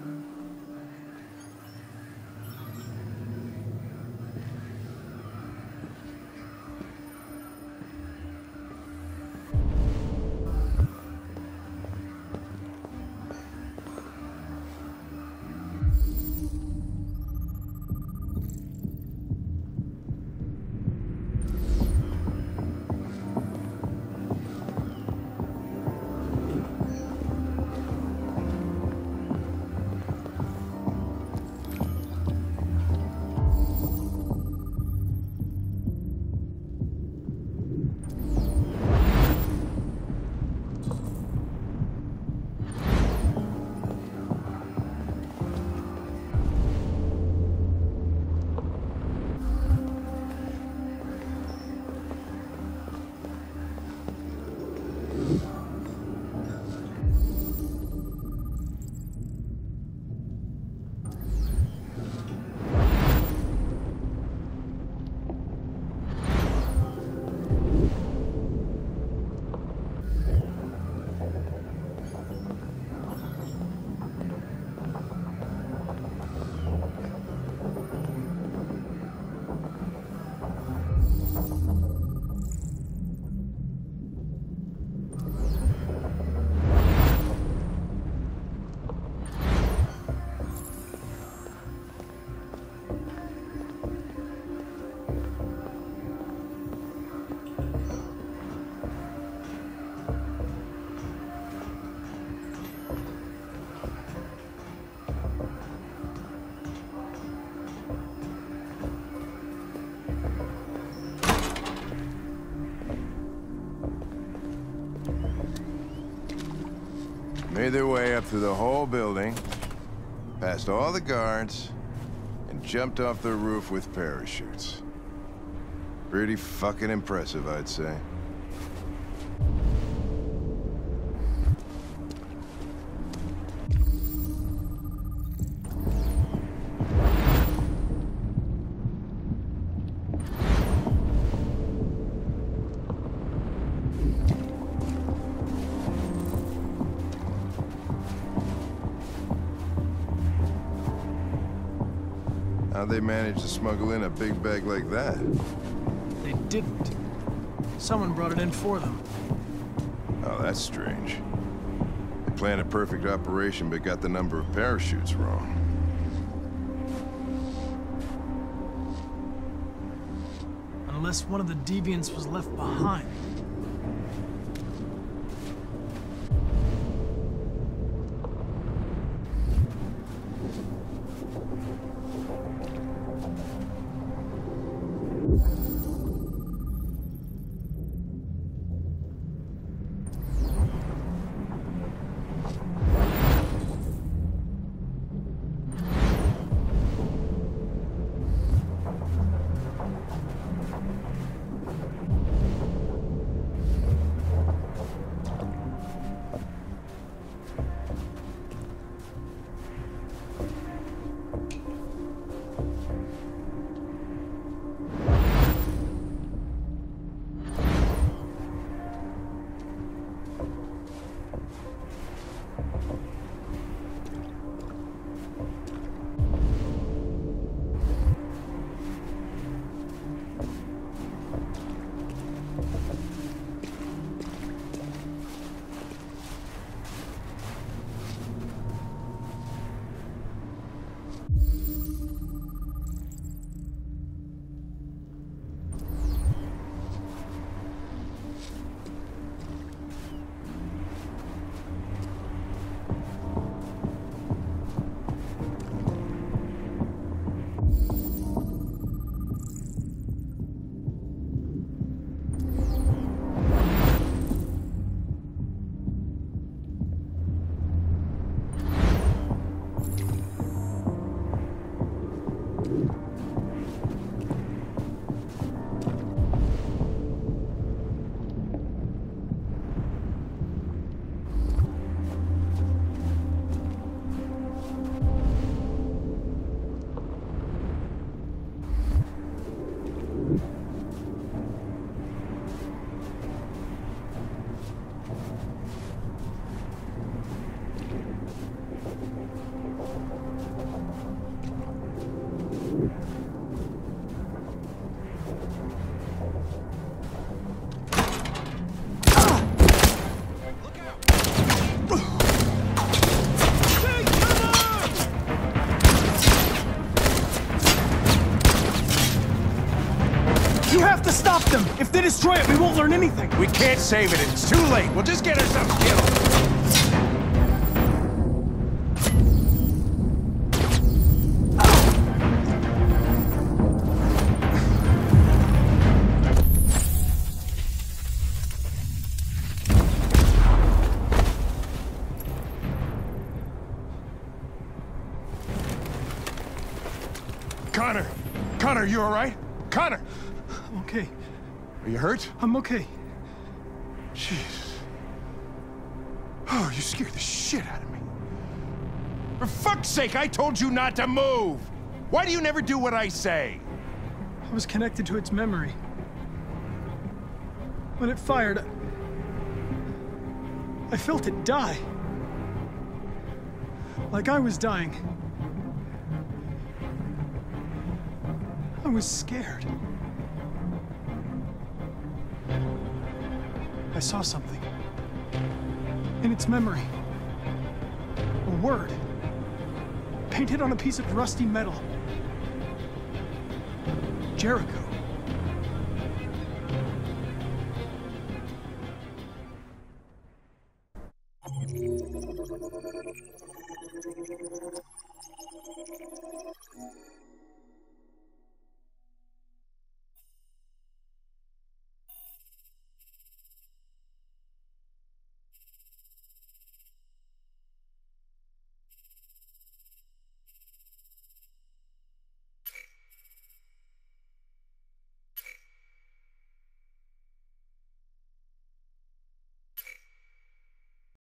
Made their way up through the whole building, past all the guards, and jumped off the roof with parachutes. Pretty fucking impressive, I'd say. How'd they manage to smuggle in a big bag like that? They didn't. Someone brought it in for them. Oh, that's strange. They planned a perfect operation, but got the number of parachutes wrong. Unless one of the deviants was left behind. destroy it, we won't learn anything. We can't save it. It's too late. We'll just get ourselves killed. Connor! Connor, you all right? Connor! I'm okay. Are you hurt? I'm okay. Jesus. Oh, you scared the shit out of me. For fuck's sake, I told you not to move! Why do you never do what I say? I was connected to its memory. When it fired, I felt it die. Like I was dying. I was scared. I saw something. In its memory. A word. Painted on a piece of rusty metal. Jericho.